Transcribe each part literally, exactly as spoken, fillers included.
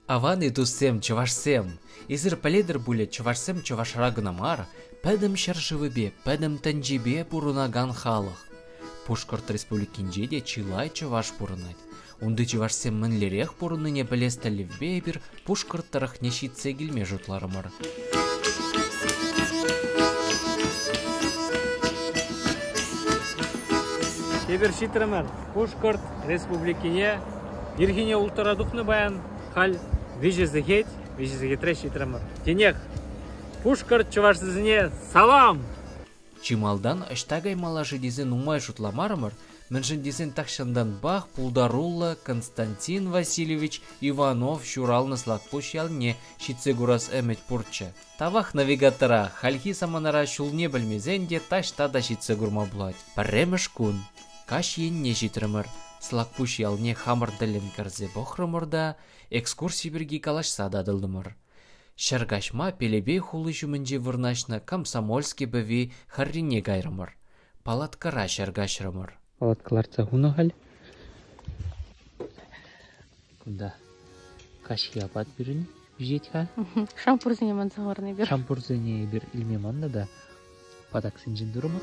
Аваны туссем чувашсем. Изыр паледір буле чувашсем чувашрагнамар, пәдім шаршывыбе, пәдім тәнжебе пурунаган халық. Пушкарт республикинже де чилай чуваш пурынать. Унды чувашсем мінлерех пурыныне білестәлівбе бір пушкарттарах нешитсе келме жұтларымыр. Тебір шитрымыр, Пушкарт республикине, Иргине ултарадухны баян, хал вижезі хет, вижезі хетре шитрымыр. Денех, Пушкарт чувашсызыне салам! Чималдан аштагай малашы дезен умай жұтламарымыр, міншін дезен тақшандан бақ Пулдарулла Константин Васильевич Иванов шуралны слакпуш ялне шитсегурас әмет пурча. Тавах навигатора хальхи саманара шулне білмезенде ташта да шитсегурма булать. Парремыш кун. Каш енне житрымыр, слакпуш ялне хамыр ділін кірзе бохрымырда, экскурсий бірге калашса дадылдымыр. Шаргашма пелебе хулы жүмінже вырнашны комсомольский бөви харрине гайрымыр. Палаткара шаргашрымыр. Палаткаларца хуны хал? Кunda каш япат бірін жет хал? Шампурзыне мансағырны бір. Шампурзыне бір илме манда да падак сінжін дұрымыр.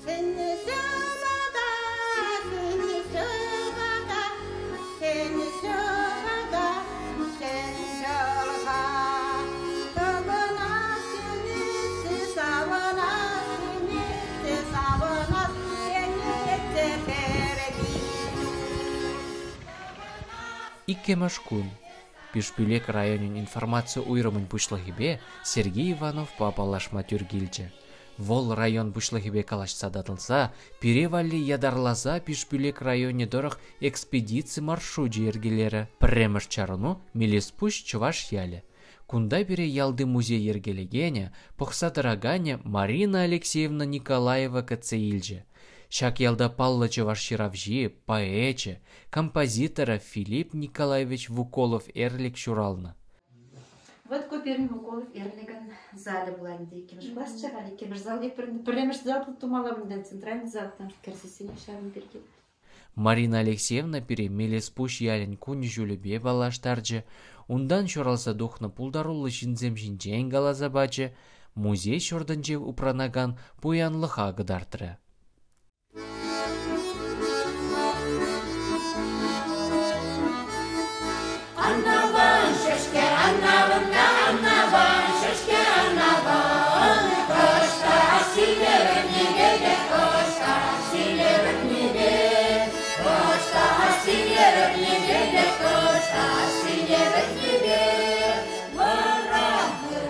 Иккемашкун. Пишпюлек районин информация уйрымын пушлахибе Сергей Иванов папалашма тюргилче. Вол район пушлахибе калашса датылса, перевалли ядарлаза Пишпюлек районе дорох экспедиции маршруджи ергелері. Премыш чарыну мелес пуш чуваш яле. Кунда бере ялды музей ергелегене, похсадырагане Марина Алексеевна Николаева кацеилже. Шак ялда паллы чувашширавжи, поэче, композитора Филипп Николаевич Вуколов эрлик шурална. Вот Коперин Вуколов эрлиган зале буланды. Кемш класс чагали, кемш залды премеш зал тумаламдан центральный залтан керсесене шарын берген. Марина Алексеевна пере мелес пуш ялен кун жүлібе балаштаржы, ундан шуралса духна Пулдаруллы жинзем жинжен галазабачы, музей шорданже упранаган пуянлыха гыдартыры. Annavan şeşke annavan da annavan şeşke annavan koşta asilerim nide koşta asilerim nide koşta asilerim nide koşta asilerim nide varam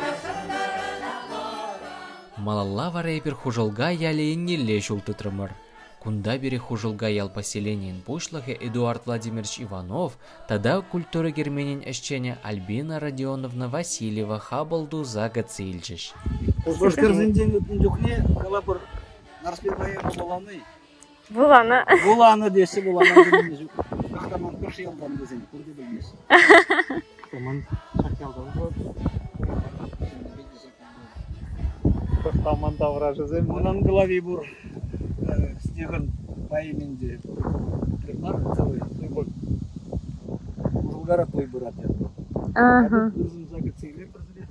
Малалла варайпер хужалга ялейне леш ултытрымыр. Кунда бере хужылга ял поселениен пушлахе Эдуард Владимирович Иванов, тада культура герменин эшчене Альбина Родионовна Васильева хабалду зага цильчиш. Ошкарзынден дүхне калапыр нарспебая буланы. Буланы. Буланы десе буланы десе. Ахтаман кыршы ялдан десен курды билмес. Коман шакялдан. Ахтаман тавражы зем. Онан голове бур снеган по имени примар целый любовь. Булгара той брат. Ага. Uzun zagı цели прозрет.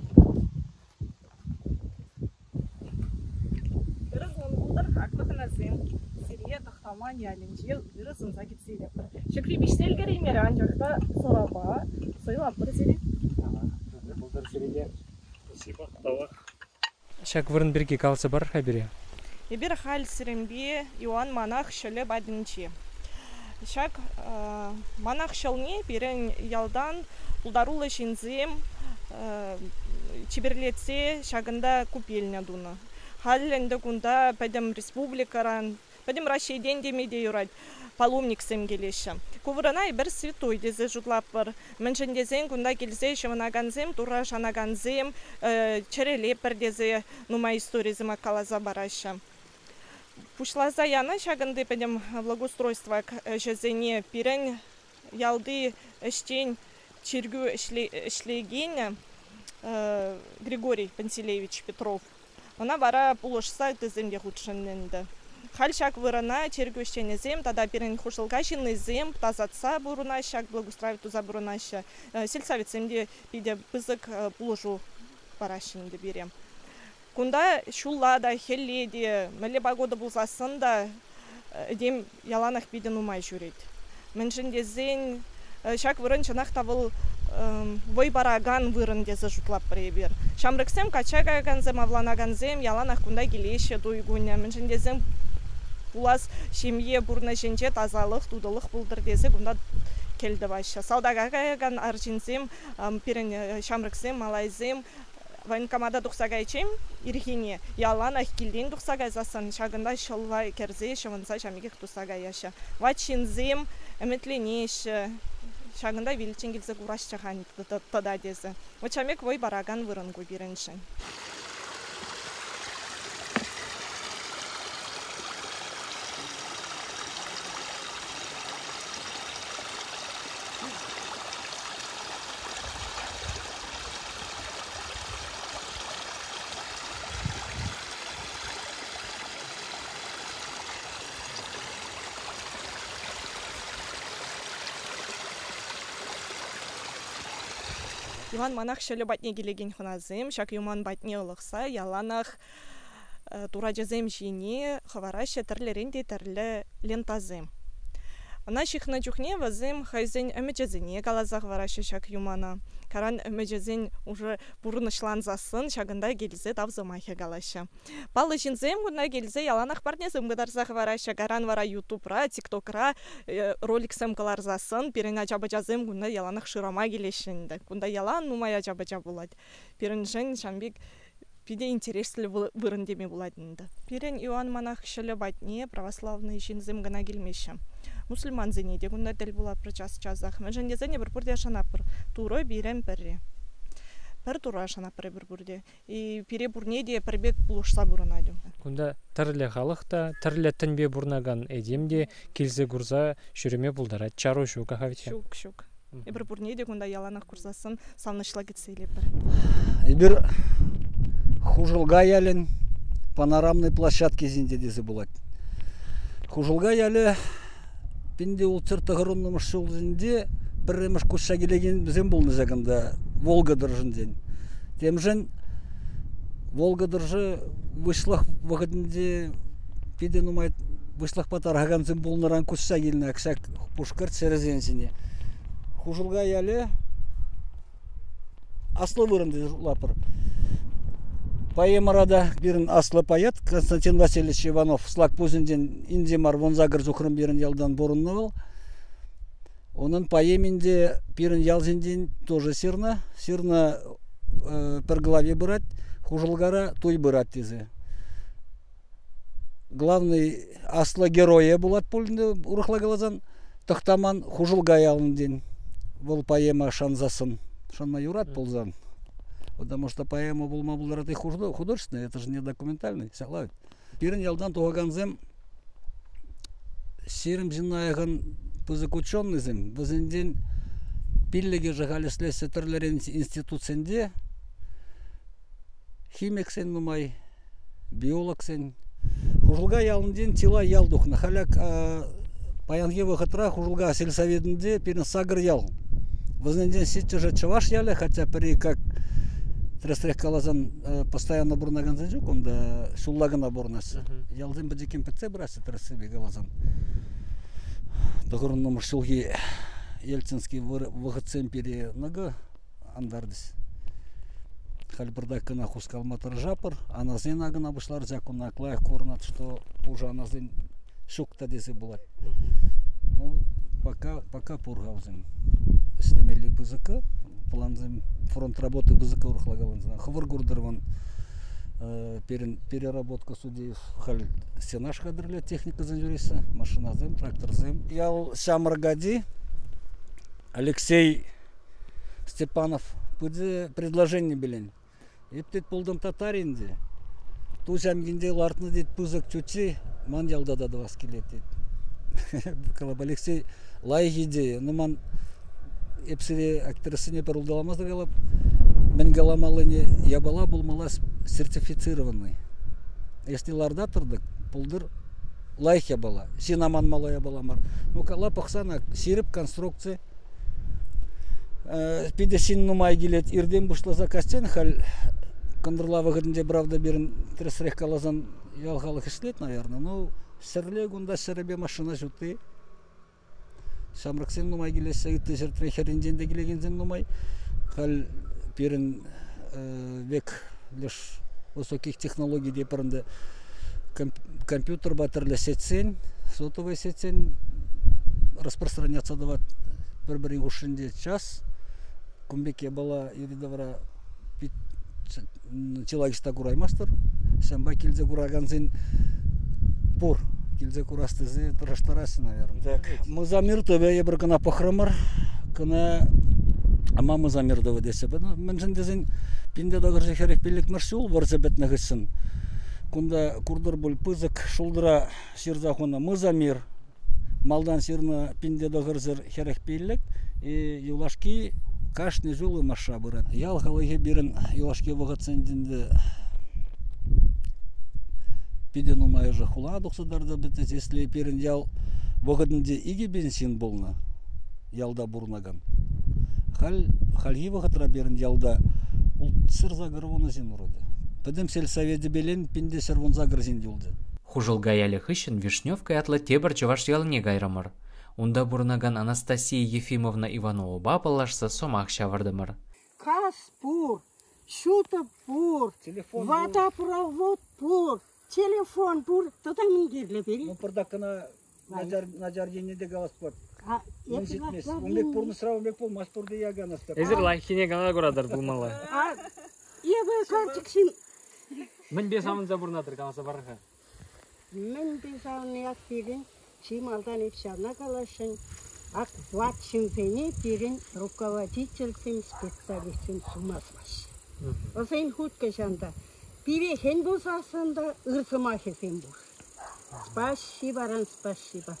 Biraz onu bunlar haklısın sen. Siriye tahtaman yalince biraz uzun zagı цели. Şükri biştel gereğmer ancak da soraba sayılan прозрет. Булдар сереге. Спасибо, тава. Шак вырын бірге қалсы бар хабире. Bir hal sirimbi Иван Манах şöyle badinci. Şak Манах şölne birin yaldan Puldarullı şinzim çibirletse şagında kupelne duna. Halinde kunda pedem respublikaran, pedem Россиядан demede yurat паломник сем gelişim. Kuvranay bir святой deze jutlapır. Menşen dezen kunda gelse şıvanaganzem, tura şanaganzem, çereleper deze numa istorizma kalaza barasham. Пушлаза яна шагынды педем благоустройство жезене пирен ялды эштень чергю эшлегене Григорий Пантелеевич Петров. Она бара пулошса теземде худшенненде. Хал шак вырана чергөшченезем, тада перен хушылга шиннезем, тазатса бурuna шак благоустраивать туза бурunаща. Сельсоветсемде пиде пызык пулжу парашинде берем. Кунда шуллада, хелледе, мәле погода булсасын да дем яланах пиден умай жүрет. Меншіндезен шак вырын чанақ тавыл вой бараган вырын дезе жұтлап біребер. Шамрыксем качагаганзем, авланаганзем, яланах кунда келеше дуйгуня. Меншіндезен улас шемье бурна женче тазалық, тудылық бұлдыр дезе кунда келді башы. Саудагагаган аржинзем, перен шамрыксем, малайзем, военкомада дұқсагайчем, ирхине, яланах келден дұқсагайзасын, шагында шылвай керзе, шывынса шамегек дұқсагайяшы. Вачинзем, әметленеші, шагында величен келзе құрашчаған тада дезі. Вачамек вой бараган вырынгу беріншін. Иван манах шелі батне келеген хуназым, шак юман батне ұлықса, яланах тураджазым жине, хаварашы тірлерінде тірлі лентазым. Ана шихна чухне вазым хайзен әмеджазыне калазақ варашы шак юмана. Каран әмеджазын уже бұрынышлан засын, шагында келзе тавзымахе галашы. Палы жинзым күнна келзе яланах парнезым гыдарзақ варашы, каран вара ютубра, тиктокра роликсым калар засын, перен ачабажазым күнна яланах шырама келешінді. Күнда ялан нумай ачабажа болады. Перен жын шамбек пиде интереслі вырын деме буладынды. Перен Иоанн манах шелі батне православный жинзым гына келмеші. Мусульман зенеде күнда дәл була бір час-часақ. Мәжінде зене бір бүрде ашанапыр. Турой берем бірре. Бір тура ашанапыры бір бүрде. И пере бүрнеде бірбек бұлышса бұрынады. Күнда тірлі халықта, тірлі тінбе бұрнаган әдемде келзе күрза жүреме бұлдара. Чару шук, ағавитя? Шук, шук. И бір бүрнеде күнда яланақ күрзасын салнышла кетсейле бір. И бір хужылға ялен панорамной площадке зинде дезі болады. Хужылға ялі пенде ол циртығырынымыш жол зинде біріміш күші келеген бізен болны жағында Волга дыржынден. Темжен Волга дыржы вышлах вағыдынде педен умайт вышлах патар ғағанзен болныран күші келіне әкшак пушкарт сәрізен зіне. Хужылға ялі аслы вырынды лапыр. Поэмарада бірін аслы паят Константин Васильевич Иванов слак пузінден индемар вонзагыр зухрын бірін ялдан борынны был. Onun поэмінде бірін ялзінден тоже сирна. Сирна э, per главе бұрат, хужылгара туй бұрат тезі. Главный аслы героя булат пөлінде ұрықла қалазан тұқтаман хужылға ялынден. Бұл поэма шанзасын. Шанма юрат болзан. Потому что поэма был мабулараты художественный, это же не документальный, согласен. Пирен ялдан туаганзем сирим зинайган пызык учённыйзем, бізінден пиллеге жығалы слесі түрлерін институциясында химик сен нумай, биолог сен. Хужылға ялынден тила ялдухна. Халяк паянге вахытра хужылға сельсоветінде пирен сагыр ял. Бізінден сетче же чаваш ялы, хотя при как Трестрек калазан постоянно бурнаган зенжук, он да шуллагана бурнасы. Ялден бедекем пятце брасы трестрек калазан. Догорун номер шулги Ельцинский выходцем пере нога андардис. Хальбардакана хускалматыр жапыр, аназен агына бушлар закуна клаях корнат, что уже аназен шукта десе булат. Ну пока пока пургаузен. Стемели бызыка. Планзем фронт работы бызыка урхлагалан. Хвыр гурдырван переработка судеев халь сенаш кадрле техника занжуриса, машиназем, тракторзем. Ял Шамаргади Алексей Степанов пыдзе предложение билен. Ептет полдым татаринде. Ту жамгинде лартны дед пызык чучи ман ялда да два скелет дед. Калаб Алексей лай идея. Ну ман Эпсире актрисыне парулдаламаз галап, мен галамалыне ябала булмалас сертифицированный. Если ларда тұрдық, пулдыр лайхя была, синаман малая была мар. Ну кала пахсана сирип конструкция. Пиде син нумай гилет ирдем бушла закастен хал кондырла выгоднде правда берин тресрех калазан ялгалых ишлет, наверное. Ну серле гунда серебе машина жуты. Самраксен нумай гилет сайты жертве херенден де гилегензен нумай хал берин век лишь высоких технологий де парында компьютер батырлы сетсен, сотовый сетсен распространяться дават бір-бірін ушинде час. Кумбеке бала юридовара человечество кураймастыр. Сәмба килзе кураганзен пур. Килзе курастызе траштарасы, наверное. Так, мызамир төбе ебір кына пахрамар, кына ама мызамир дөбе десе. Мен жындезен пинде дағыржы херек пелек маршул варза бетна гысын. Кунда курдыр бұл пызык шулдыра сирзахуна мызамир. Малдан сирна пинде дағырзыр херек пелек. И юлашки кашны жулы маша бұрат. Ял халыге бірін юлашки вағатсендінді пиден умай же хула дұқсыдарды бітіз. Если бірін ял вағадынде иге бенсин болна, ялда бұрнаган. Хальги вағатыра бірін ялда ол сыр загырвуны зен ұруды. Пәдім сельсоветі белен пинде сырвун загыр зен дюлды. Хужылга ялі хыщын Вишневка атлы тебір чываш ялыне гайрамыр. Унда бурнаган Анастасия Ефимовна Иванова бапалашса сомақ шавардымыр. Кас пур, шута пур, водопровод пур, телефон пур, тотамин керле бери. Ну, пардакана наджарденеде галаспот. Мен жетмес. Умбек пурны сырау, умбек пул, мас пурды ягана степ. Эзір лайхине гана көрадыр бұл малы. Ебе кантиксин. Мен бес амын забурнадыр қаласа барыға. Мен бес амын яқ берін, чималдан епшана калашын, ак ватшын пене берін руководительцем, специалистем сумасмаш. Осен хутка жанда. Бире хен болсасында ырсыма хесен бұл. Спасибо, ран, спасибо.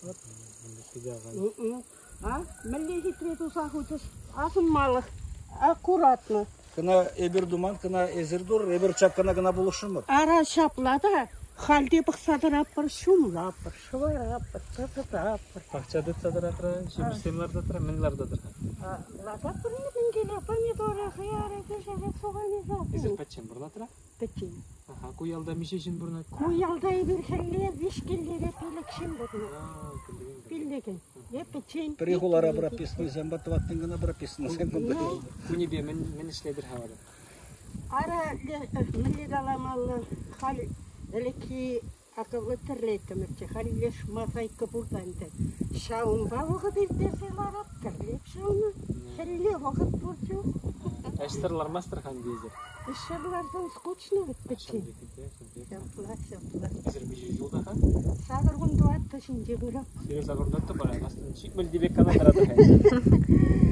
А, мэлле хитрет усахутыс, асын малық, аккуратно. Кына эбир думан, кына эзирдур, эбир чапкана кына булышымыр. Ара шаплада, халде бақсадыраппыр, шумлаппыр, шывараппыр, тататаппыр. Пақчады татыраппыр, жемістемлардатыр, менлардатыр. Ладаппыр, мен келе помидоры, хыяры, кешеге соғаны запын. Эзір пәтчен бұрнатыра? Пәтчен. Куялда мешешін бұрнат? Куялда эбір хәлле, вишкеллеге пелекшін бұдын. Пелеген, еппечен. Прихулара прописаны, зәмбатываттың гына прописаны. Күнебе, мен ішледір хавады. Ара міледаламалы хал әлеки ақылы тірлетімірчі, хал леш мазайқы бұлданды. Шауынба оғы бердесі ларап, тірлеп шауыны, хәлле оғы бұрчу. Әштірлар мастыр хан дейзір? Әшірлардан скучно өтпечен. Шапла, шапла. Әзір меже жылда хан? Сағырғын дуатты шынже ғырап. Сері сағырындатты бара, астын шикмел дебек канадырады хан.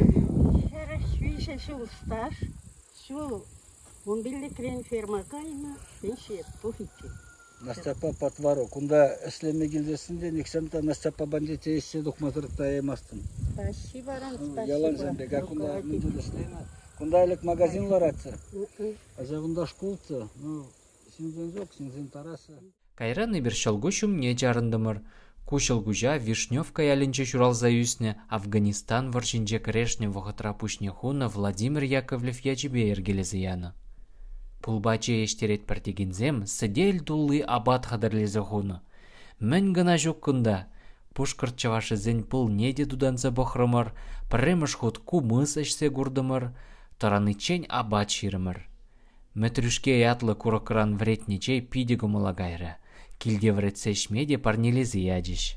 Шәрі швейшеші ұсташ, шу он биллитрен ферма кайна, пеншет пухичи. Настапа патвару, кунда эшлеме гилдесінде, нексамта Настапа бандите есе докматырықта емастын. Спасибо, ран, спасибо. Ялан зәмбега, кунда мүнділ эшлейна. Кунда әлік магазинлар атсы. Азавында шкулцы, ну, синзен жоқ, синзен тарасы. Кайраны бір шалгушым не жарындымыр. Кушылгужа Вишневка ялінче шуралза юсне Афганистан варшинче крешне вғытра пушне хуна Владимир Яковлев ячебе ергелезі яны. Пулбаче ештерет партигензем сыдель дулы абат хадырлезі хуна. Мен гына жоқ күнда. Пушкырт чавашы зен пыл неде дуданза бохрымыр, премыш худ кумыс әшсе гурдымыр, таранычен абат ширымыр. Мәтрюшке ятлы куракыран вретничей пидегу малагайры. Килде вретсе шмеде парнелезі ядиш.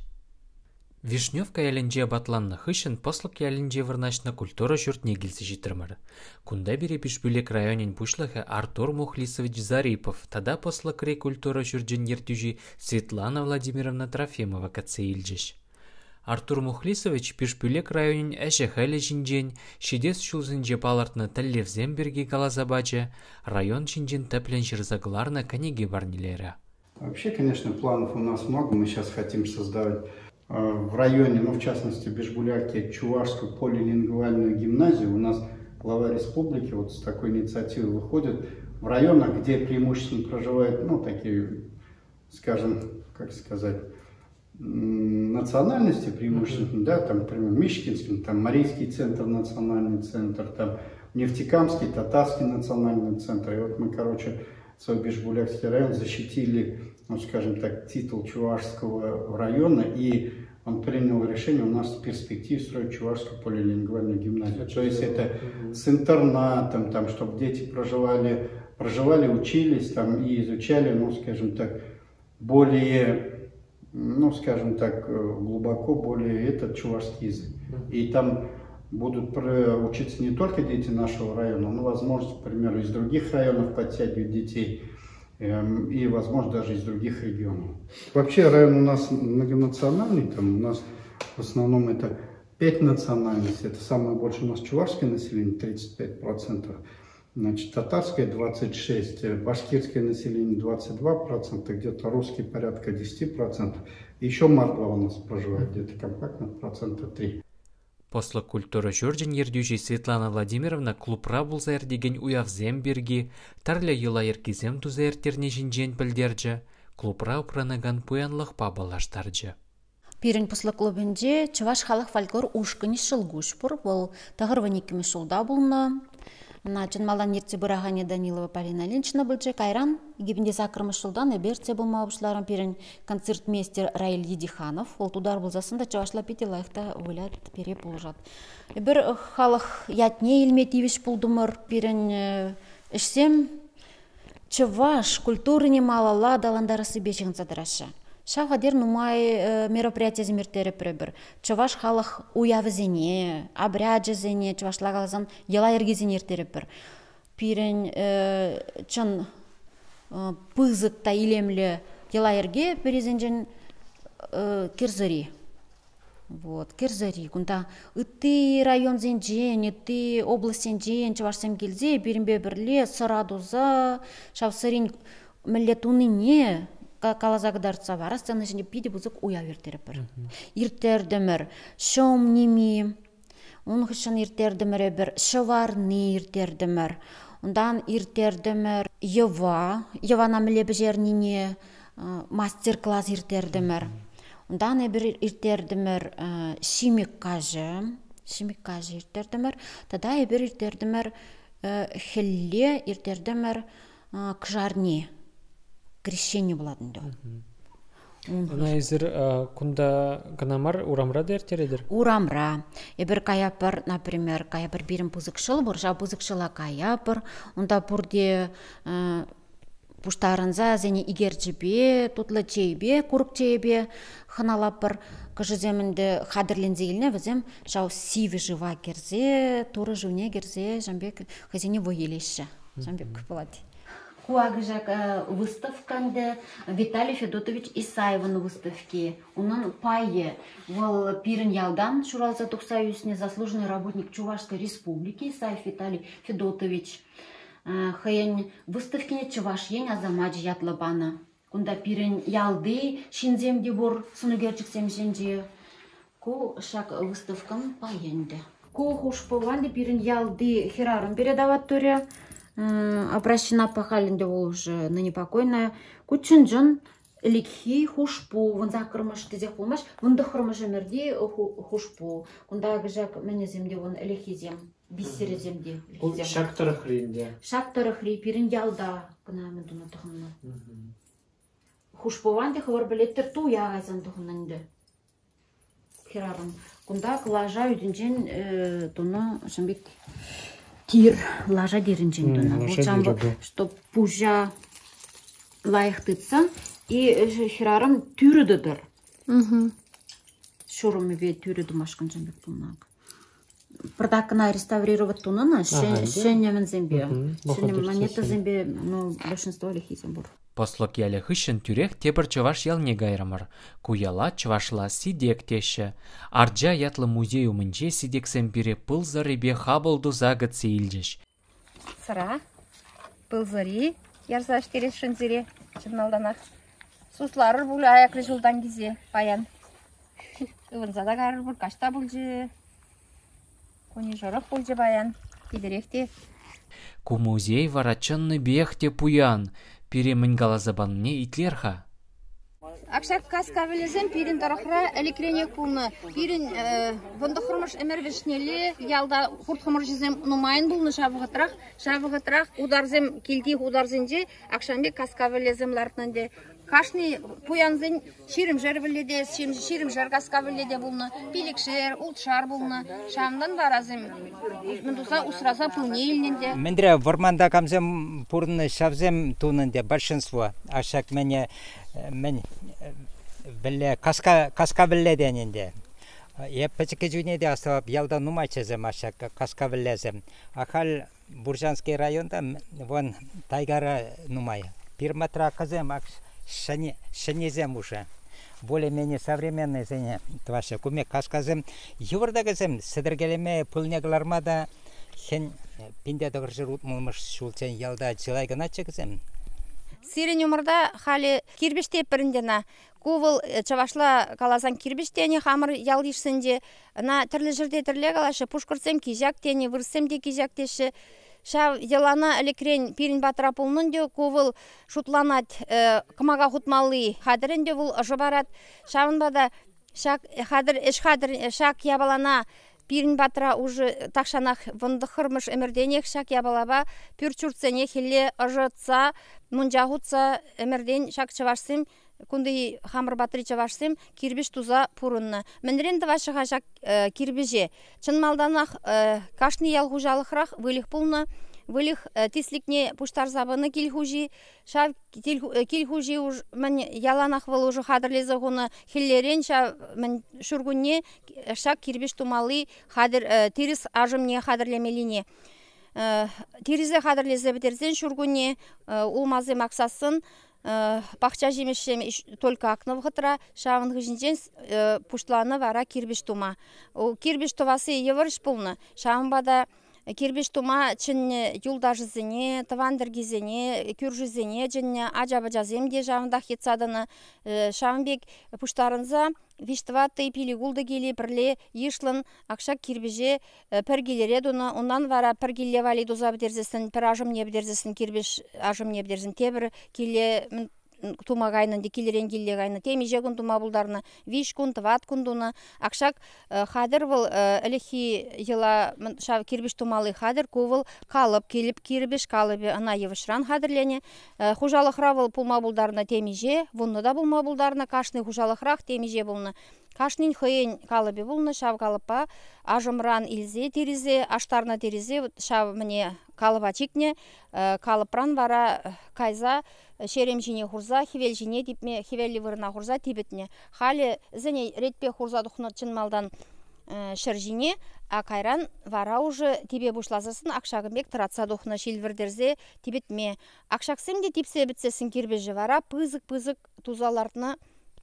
Вишневка ялінже батланны хышын послық ялінже вырначна культура жүртне келсі житірмір. Кунда бере Бишбүлек районин пушлығы Артур Мухлисович Зарипов, тада послық рей культура жүрджін ертюжі Светлана Владимировна Трофимова катсы илжіш. Артур Мухлисович Бишбүлек районин әші хәлі жинжен, шедес шулзынже палартны тәллевзен берге калазабачы, район жинжен тәплен жырзагларны канеге барнелері. Вообще, конечно, планов у нас много. Мы сейчас хотим создавать в районе, ну, в частности, Бишбуляке, Чувашскую полилингвальную гимназию. У нас глава республики вот с такой инициативой выходит в районах, где преимущественно проживают, ну, такие скажем, как сказать, национальности преимущественно, да, там, например, Мишкинский, там, Марийский центр, национальный центр, там, Нефтекамский, Татарский национальный центр. И вот мы, короче, свой Бишбулякский район защитили, ну, скажем так, титул Чувашского района, и он принял решение у нас в перспективе строить Чувашскую полилингвальную гимназию. То есть это с интернатом, там, чтобы дети проживали, проживали, учились там и изучали, ну, скажем так, более, ну, скажем так, глубоко, более этот чувашский язык. И там будут учиться не только дети нашего района, но, возможно, к примеру, из других районов подтягивать детей, и, возможно, даже из других регионов. Вообще район у нас многонациональный, там у нас в основном это пять национальностей, это самое большее у нас чувашское население, тридцать пять процентов, значит, татарское двадцать шесть процентов, башкирское население двадцать два процента, где-то русский порядка десять процентов, и еще мордва у нас проживает, где-то компактно процента три. После культуры жүрден ердюжи Светлана Владимировна клубра булзайыр деген уявзем берги, тарля йыла еркезем тузайыр тернежін жен білдерджі, клубра упранаган пуянлық пабалаштарджы. Пирен после клубенде чуваш халық фольклор ушкыни шылгуш бұр, бұл тағыр ваникіме шылда бұлна. Начын малан ерте бұрағане Данилова Полина Ленчина білчі кайран, егебінде сақырмыш жылдан әберте бұлма бұшларын пирен концертмейстер Раиль Едиханов, ол тудар бұлзасында чавашла пети лайықта ойлад пере бұлжат. Бір халық ятне елмет евеш бұлдымыр пирен ішсем, чаваш культуры немалала даландарысы бешігін задырашы. Шағадер нумай мероприятие зимертері бір. Чаваш халық уявызене, обряджызене, чавашлагалазан ела ергезен ертері бір. Пирен чын пызықта илемлі ела ерге березенжен керзари. Вот, керзари. Кунда үтті район зенжен, үтті область зенжен, чавашсем келзе, берінбе бірле, сұрадуза, шавсырин мілетуныне, калазагдарца бар, астаны жіне пиде бұзық уя вертері бір. Иртердімір, шом неми, оның үшін иртердімір бір, шыварны иртердімір. Ондан иртердімір, ева, евана мілебі жерніне мастер-класс иртердімір. Ондан бір иртердімір, шимик кажы, шимик кажы иртердімір. Тада бір иртердімір, хелле иртердімір, кжарни. Крещение бұладында. Она езір күнда гынамар урамра дәртередір? Урамра. Ебір каяпыр, например, каяпыр берім бұзықшыл бұр, жа бұзықшыла каяпыр. Онда бұрде пұштарынза зәне игерчебе, тутлы чейбе, күрік чейбе хыналапыр. Кыжыземінді қадырлензегіліне візем жау сиві жыва керзе, туры жуне керзе, жамбек хызене войелеші. Жамбек көп болады. Куагжак выставканды Виталий Федотович Исаевын выставки. Унын пайы вол пирин ялдан Шуралза Туксаюсне заслуженный работник Чувашской республики Исаев Виталий Федотович. Хаян выставкине Чуваш ен азамач ятлыбаны. Кунда пирин ялды шинземде бур сунугерчиксем женде. Ку шак выставкан пайенде. Ку хушпованды пирин ялды херарым передават туре. Обращена по халинде уже ныне покойная. Кучинджан ликхи хушпу, вон закрымаш тезех пулмаш, вон дохрымаш эмерди хушпу. Кунда гжак мене земде вон лихизем, бисере земде. Шактары хринде. Шактары хри, пирин ялда, кына мендуна тухынна. Хушпуванде хвар билеттер ту ягайзан тухыннанды. Хирарым. Кунда лажа үдінжен туны шамбек тир лажа дерінжен туны. Бұл что пужа лайықтыца и хирарым түрідідір. Шурымы ве түріді машқын жамбек тунак. Продакна реставрировать тунына, шенемен зембе. Шенемен монета зембе, ну, большинство лихи зембур. Послок ялы хышын түрек тепір чываш ялне гайрамыр. Куяла чывашла сидек теші. Арджа ятлы музей умынже сидек сэмпире пылзарыбе хабылду загыт сейілжеш. Сыра, пылзари, ярзаш терес шынзире, чымналданақ. Сусларыр бұл аяқлы жылдан кезе, баян. Ывынзада қарыр бұл кашта бұл же, кони жорық бұл же баян, кедеректе. Ку музей варачынны бехте пуян. Перемін галазабанне итлерха. Акшак каска вилезем пирин тарахра электренек булны. Пирин бунда хурмаш эмер вишнели ялда хурт хумар жизем нумайн булны шабыгытрах, шабыгытрах ударзем килди ударзенде акшамбек каска вилезем лартнанде. Кашни пуянзен ширим жер виледе, ширим жер каска виледе булны. Пилик шер, улт шар булны. Шамдан баразем. Мендуса усраза пунильненде. Мендре ворманда камзем пурны шавзем тунынде большинство. Акшак мене мен беле каска каска беледенинде. Я печкежунеде асап ялда нумайчезем ашак каска белезем. Ахал Буржанский районда вон тайгара нумай. Пирматра казем ак шани шанезем уже. Более-менее современные зене тваше куме касказем юрдагазем седергелеме пулнеглармада хен пинде дагыржырут мулмыш шулчен ялда жилайгана чекзем. Сирен юмырда хали кирбиште піріндена. Кувыл чавашла каласан кирбиштені хамыр ялдишсенде. На түрлі жерде түрлі калашы пушкырсем кижактені, вырсем де кижактеші. Шав елана элекрен пирин батра пулнынде кувыл шутланат кымага хутмалы хадырынде вул жыбарат. Шавынбада шак хадыр эш хадыр шак ябалана пирин батра уже такшанах вындыхырмыш эмерденех шак ябалаба пюрчурцене хилле ажатса мунжахутса эмерден шак чавашсым кунды хамыр батры чавашсым кирбиш туза пурынны. Менрен тавашыға шак кирбиже. Чын малданах кашны ял хужалыхрах вылих пулны. Вылих тисликне пуштар забыны килхужи. Шав килхужи уж мен яланах выл уже хадырлезы гуны хиллерен шав мен шургунне шак кирбиш тумалы хадыр тирис ажымне хадырлемелине. Тиризе хадырлезе битерсен шургунне улмазы максасын бақча жемешем только акны вғытыра, шавын ғыжінжен пұштланы вара кирбиш тума. Кирбиш тувасы еварыш бұлны. Шавын бада кирбиш тума чын юлда жызыне, тавандыр гизене, күр жызене, жынне ажаба жаземде жавында хетсадыны. Шавын бек пұштарынза виштваты пилигулды гели бірле ешлын ақшак кирбиже піргелере дуны. Онан вара піргеле вали доза бідерзесін, пір ажым не бідерзесін, кирбиш ажым не бідерзін. Тебір келе тума гайнын, декелерен келе гайны. Теми жегін тума бұлдарны, виш күн, тыват күндуны. Ақшак хадыр бұл әліхи ела шав кирбиш тумалы хадыр ковыл қалып, келіп кирбиш қалыбы ана евышран хадырлене. Хужалықра бұл пулма бұлдарына теми же, вұнны да бұлма бұлдарына кашны хужалықрақ теми же бұлны. Кашнин хыйын калыбы бұлны шав калыпа, ажымран илзе терезе, аштарна терезе, шав мне калыба чекне, калыпран вара кайза, шерем жіне хурза, хевел жіне дипме, хевелі вырына хурза тибетне. Халі зіне ретпе хурза дұхны чын малдан шыр жіне, а кайран вара уже тебе бушлазасын, ақшағымбек тұратса дұхны шилвердерзе тибетме. Ақшақсым де типсе бітсесін кербежі вара, пызык-пызык тузалартыны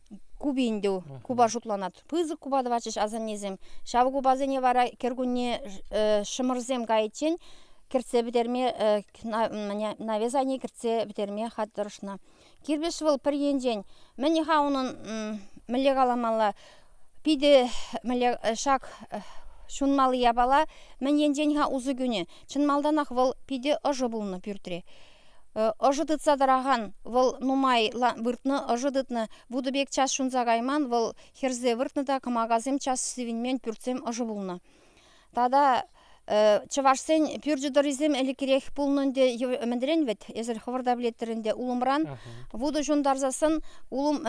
кубинду куба жутланат. Пызык кубады вачыш азанезем. Шавы кубазене вара кергунне шымырзем гайчен, кіртсе бітерме, навезане кіртсе бітерме хаттырышна. Кирбеш выл пір енден. Мәне хаунын мүлі қаламалы пиде шак шунмалы ябала, мен енден ха uzы күні. Чын малданақ выл пиде ұжы бұлны пүртіре. Ожыдытса дараған, выл нумай выртны, ожыдытны, вудыбек час шунза гайман, выл херзе выртны да кымагазем час сивинмен пүртсем ұжы бұлны. Тада чывашсен пүрджидоризем әлі керек бұлнынде өмендірен вет, езір хывырда білеттерінде улымран, вуды жундарзасын, улым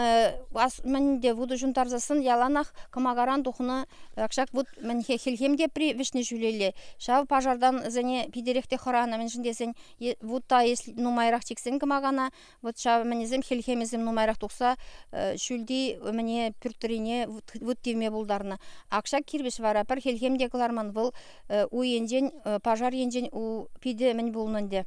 мәнінде вуды жундарзасын яланақ кымагаран дұхыны ақшак вуд мен хелхемде при вишне жүлелі. Шав пажардан зәне пидеректе хорана, мен жіндесен вудта если нумайрақ чексен кымагана, вуд шав менезем хелхемезем нумайрақ тұқса шүлді мене пүрттірине вуд тевме бұлдарына. Ақшак кирбеш вара пір хелхемде кыларман выл уй енжен, пажар енжен у пиде мен болнынде.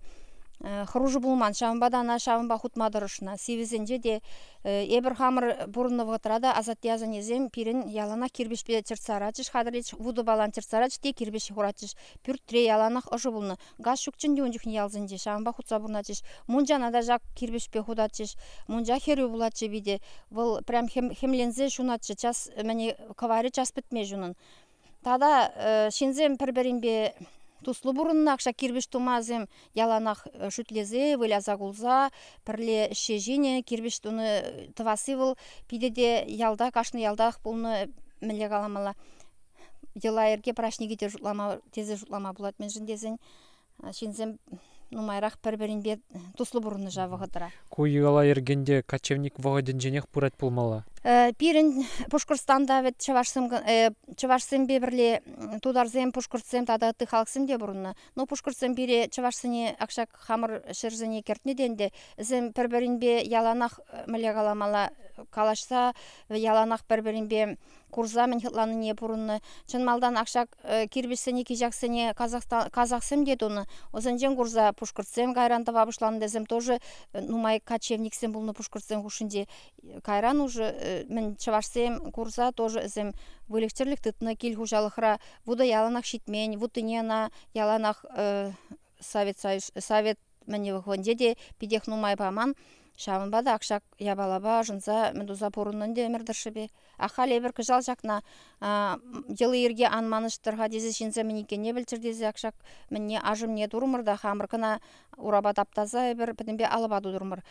Хружы булман, шамбадана шамба хутмадырышына. Сивизенже де эбір хамыр бұрынны вғытырада азат язанезем пирин ялана кирбешпе чырцарачыш, хадырлеч вуду балан чырцарач те кирбеші хуратыш. Пүрттіре яланақ ұжы бұлны. Газ шүкчін деундіхін ялзынже, шамба хутса бұрнатыш. Мунжана да жак кирбешпе худатыш. Мунжа херю булатшы биде. Выл прям хемлензе шунатшы, час мәне кавары час бітме жунын. Тада шинзем пір-бірінбе туслы бурынна акша кирбиш тумазем яланах шүтлезе выляза гулза пірле шежине кирбиш туны тывасывыл пидеде ялда кашны ялдах пулны міле каламала дела ерге прашниги те жутлама тезе жутлама булат мен жиндезен шинзем нумайрах пір-бірін бет туслы бурынны жавы ғыдыра. Куйгала ергенде кочевник вағаден женех пурат пулмала? Пирин Пушкырстанда вет чывашсым бебірле тударзем Пушкырсем тада тыхалксым де бурынны. Но Пушкырсем бире чывашсыне акшак хамыр шырзыне кертне денде. Зем пір-бірін бе яланах міле каламала калашса, яланах пір-бірін бе курза мен хытланы не бурынны. Чын малдан акшак кирбишсене кижаксене казахсым дед оны. Озанжен курза Пушкырсем кайран табабышланы дезем тоже нумай кочевниксем булны Пушкырсем хушинде кайран уже мен чывашсем курса тоже зем вылектерлик тытны кил хужалыхра вуда яланах шитмен вутынена яланах совет союз совет мене выходе де пидех нумай паман шавынбада акшак ябалаба жынса медуза поруннан де мердершебе ахали бир кыжал жакна жылы ерге анманыштырга дезе шинзе менеке не билчир дезе акшак менне ажым не турмырда хамыркына ураба таптаза бир бедембе алыбаду турмыр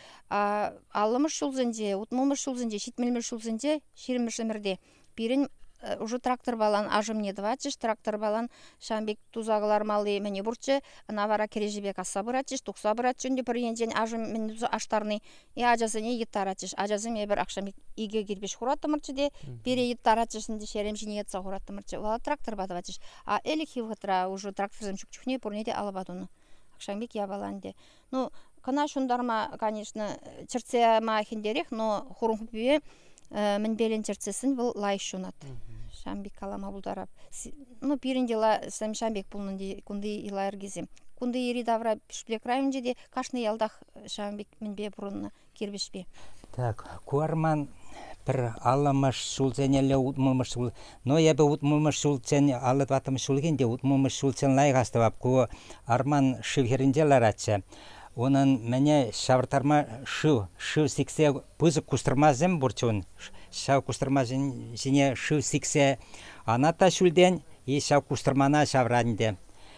алымыш шулзенде утмылмыш шулзенде шитмелмыш шулзенде ширимишемирде бирин уже трактор балан ажым не двадцать трактор балан шамбек тузагылар малы мене бурчы навара кережебек аса быратчыш тукса быратчынде бір енден ажым мен аштарны и ажазыне еттаратчыш ажазым ебір акшамик иге кирбеш хуратымырчы де бере еттаратчышынде шерем жинетса хуратымырчы вала трактор бадаватчыш а элихи ватра уже трактор замчукчухне порнеде алабадуны акшамик ябаланде ну кана шундарма конечно черце махиндерих но хурунхупе мен белен черцесин был лайшунат шамбик калама булдарап ну пирин дела сам шамбек пулнунди кунди иларгизим кунди ири давра пишплек районжеде кашны ялдах шамбек мен бе бурунна кирбишпе так куарман бір алымыш шулзенеле утмылмыш шул но ебе утмылмыш шулзен алып атым шулгенде утмылмыш шулзен лайгастыбап ку арман шивхеринделар атча onun mene şavtarma şu şu sikse buzuk kusturmazım burçun şav kusturmazın jine şu sikse anata şulden и şav kusturmana şavrande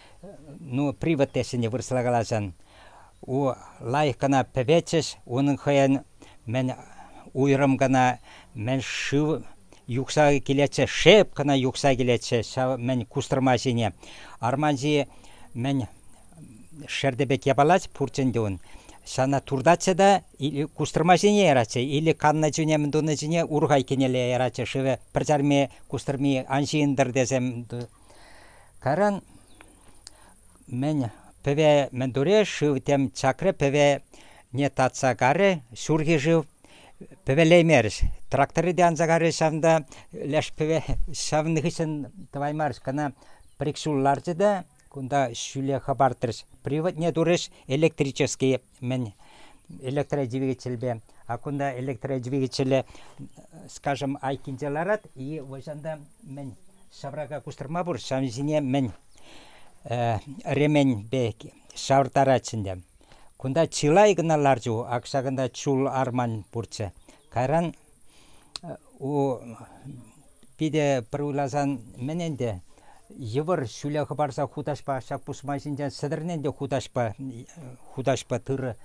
ну привод тесіне вырслагалажан у лайкана певечеш оның хаян мен уйрым гана мен шу юкса келече шеп гана юкса келече шав мен кустурма жине арманжи мен шердебек ябалач пурчендеун шана турдачада или кустырма жине яраче или канна жине мындуны жине ургай кенеле яраче шеве піржарме кустырми анжиындыр дезем каран мен певе мендуре шивтем чакре певе не татса гаре шурги жив певе леймерш тракторы де анзагаре шавнда леш певе шавныхышын тваймарш кана прикшулларжыда кунда шүле хабартырш привод не дурыш электрический мен электродвигатель бе а кунда электродвигатель скажем айкинжаларат и ожанда мен шаврага кустырма бур шамзине мен ремень бе шавртарачында кунда чилай гыналаржу акшагында чул арман бурчы кайран у биде пырулазан мененде Евр шүләхі барса худашпа шак пусмайсынжан сыдырненде худашпа худашпа тыры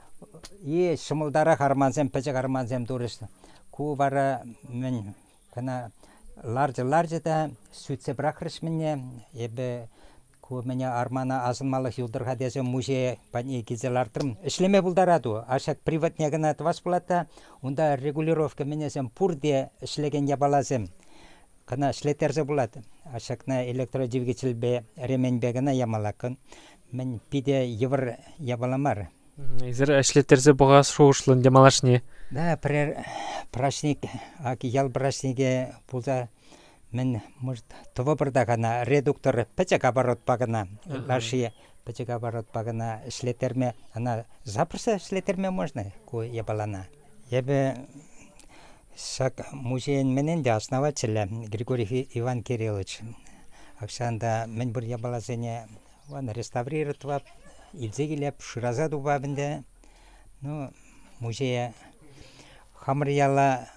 и шымылдара харманзем пәче харманзем дұрышты ку бара мен кана ларжы ларжы да сүтсе брақырыш мене ебе ку мене армана азынмалық юлдырға десе музей пәне кезелардырым ішлеме бұлдараду ашак приватне гана твас бұлата онда регулировка менесем пурде ішлеген ябалазем кана шлетерзе булат ашакна электродвигатель бе ремень бегана ямалакын мен пиде евр ябаламар изер шлетерзе бугас шоушлын демалашни да пре прашник аки ял прашниге пулда мен мырт това бардагана редуктор печек оборот пагана лаши печек оборот пагана шлетерме она запросто шлетерме можно ку ябалана ебе Шак музейн менен де основателя Григорий Иван Кириллович. Акшанда мен бір ябалазене ван реставрировать илзегилеп ширазаду бабында. Ну музея хамрияла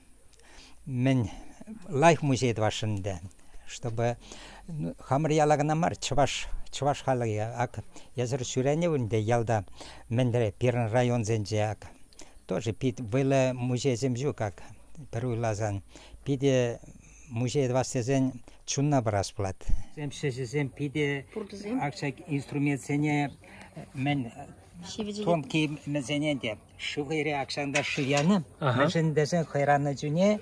мен лайх музей вашында, чтобы хамрияла гнамар чваш чуваш халыгы ак языр сүрәне унде ялда мендре Пермь район зенже ак тоже пит было музей земжу как перулазан пиде музей двадцать чунна брас плат зем шезем пиде акшак инструмент сене мен тонкий мезененде шугыре акшанда шияны мәжен десен хайраны жүне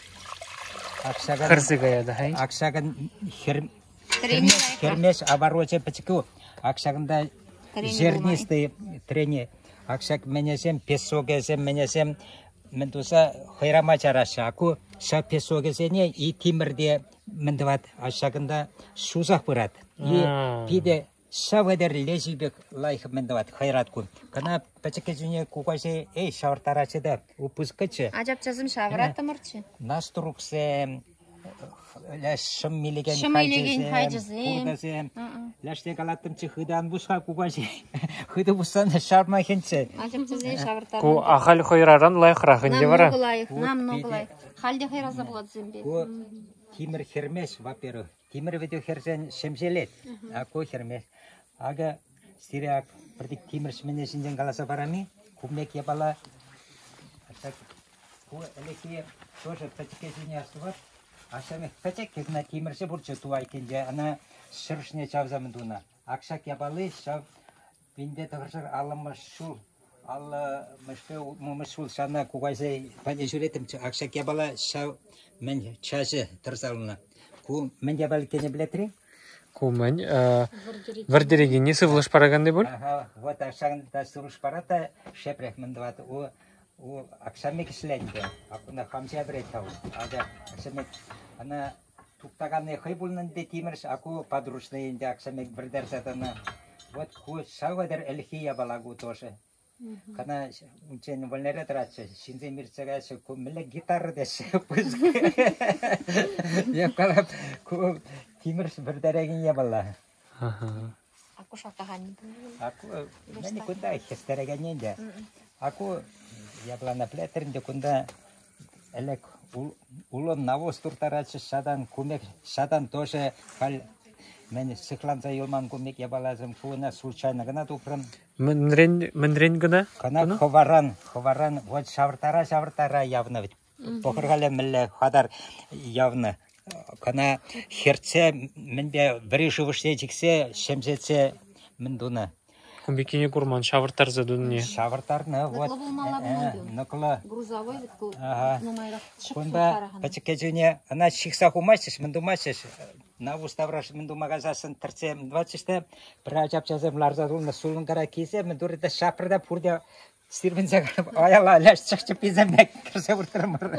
акшаган Кырзыгая да хай. Акшаган хер хермеш обороче пачку акшаганда зернистый трене акшак менесем песогезем менесем мендуса хайрама чараша аку ша песогезене и тимирде мендват акшаганда шузак бурат и пиде шаведер лежибек лайх мендват хайрат кун кана пачке жүне кукасе эй шавартарачыда упускачы ажап жазым шаврат тымырчы наструксе ля шым милеген хайжызем курдасем ляште галаттымчы хыдан буша кукасе хыды бусан шарма хенче ажап жазем шавртар Ку ахал хойраран лайхрахын де бара. нам ноглай халде хайраза болады зембе ку тимир хермеш во-первых тимир видео херсен шемжелет а ку хермеш ага стиряк предик тимир шменесинден галаса барами кумек ебала так ку элеки тоже пачке жине астыват ашаме пачке на тимирше бурчу туайкенде ана шыршне чавзамын дуна акшак ябалы шав винде тагыршар алымышул алла мышке мумышул шана кугайсе панежуретим акшак ябала шав мен чаже тырсалына ку мен ябал кене билетри Ку мен вардереги не сывлыш параган де бол. Ага, вот акшагында сывлыш парата шепрек мендват у у акшаме кишленде акуна хамча бретау ага акшаме ана туктаганне хайбулнанде тимирш аку подручный инде акшаме бирдер сатана вот ку шавадер элхия балагу тоже кана унчен вольнере траче шинзе мирцегаше ку меле гитара деше пуз я кала ку тимирш бирдерегин ябала Ага. аку шатаган аку мени кунда хестерегенде аку яблана плетеринде кунда элек улон навоз туртарачы шадан кумек шадан тоже хал мен сыкланса юлман кумек ябалазым куна случайно гына тупрым Менрен менрен гына. кана ховаран ховаран вот шавртара шавртара явно ведь похоргале мелле хадар явно кана херце менде бери живыште жиксе шемсетсе мен дуна Кумбекине курман шавыртар задунне. Шавыртарны вот нокла грузовой ага кунда пачке жүне ана шикса хумасыш мен думасыш на уставраш мен думагазасын тырце двадцать бір ажап жазым ларзадулны сулын кара кисе мен дурда шапырда пурда сирбинзе аяла ляш чакчы пиземек кирсе буртырмыр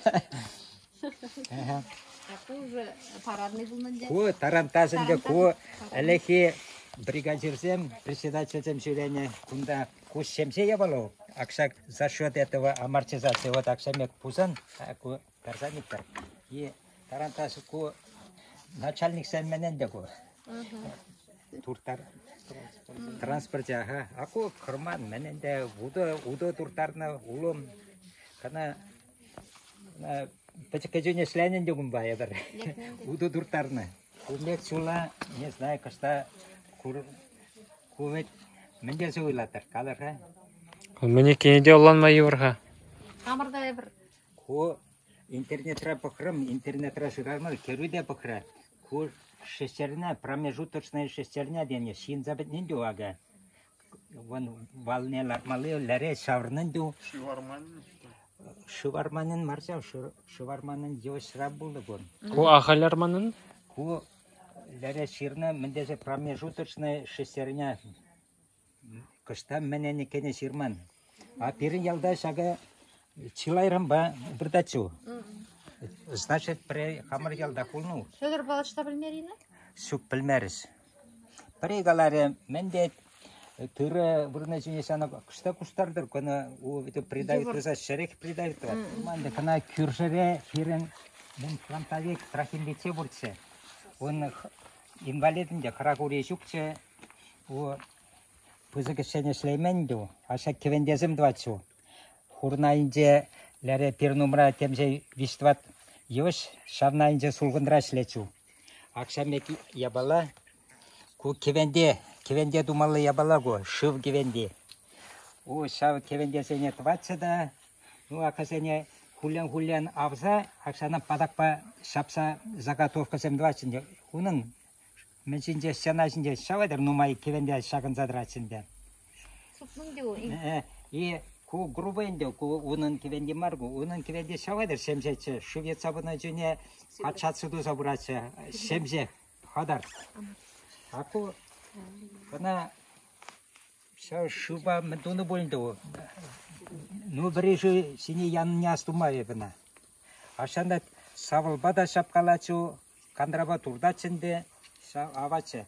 ага аку уже парадный булнанде ку тарантазынде ку элехи бригадирзем председателем жюрения кунда ку шемсе ябало акшак за счет этого амортизации вот акшамек пузан аку тарзаниктар и тарантаз ку начальник сенмененде ку туртар транспорте ага аку кырман мененде удо удо туртарна улум кана пачкажуне слененде гумба ядар удо туртарна умек чула не знаю кашта кур кувет менде сөйлатыр калырга Мене кенеде уланма еврга. камырда бир ку интернетра покрым интернетра шырармар керуде покра ку шестерня промежуточная шестерня дене шин забетнен дуага вон валнелар малы ларе шаврнен шиварманин шиварманин маржа шиварманин девушка болды гон Ку ахаларманын ку ларе ширна мендеже промежуточная шестерня кышта менен кене ширман а перин ялда шага чилайрам ба бирдачу значит при хамар ялда кулну Федор балачта билмерина сук билмерис пригаларе менде түрі бурна жинесана кышта куштардыр кана у это предавит за шерек предавит манде кана кюршере фирен мен фронтовик трахимбете бурче он инвалидинде карагури шукче у пызыгышене шлейменду аша кевендезим двачу хурнаинже ларе пернумра темже виштват yosh shavnainje sulg'indira shlechу akşameki yabala ку кевенде, кевенде думалы ябалагу, шив кевенде. О, шав кевенде сене тватса да, ну, акасене хулян-хулян авса, аксана падакпа шапса заготовка сем двачынде. Унын, мен синде сянашынде шавадыр нумай кевенде шагын задрачынде. И ку грубенде, ку унын кевенде маргу, унын кевенде шавадыр семжече, шувет сабына жөне атшатсыду забурачы, семже, хадар. Аку, кана, ша шуба ментуны болынды о. Ну, бірежі сіне янын астумай ебіна. Ашанда савылбада шапқалачу, кандраба турдачынды, авачы.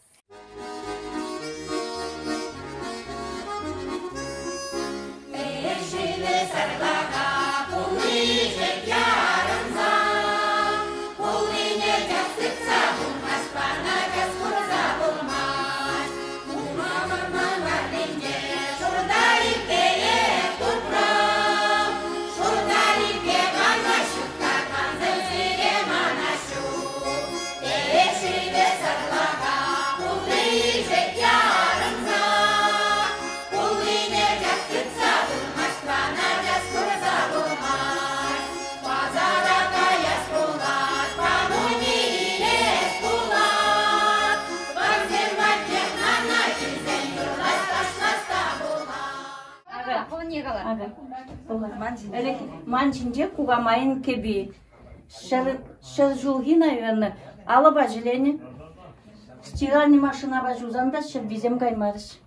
Манчинже кугамайын кеби. Шел жулги, наверное, алаба желени. Стиральный машина бажузанда, шел везем каймарыш.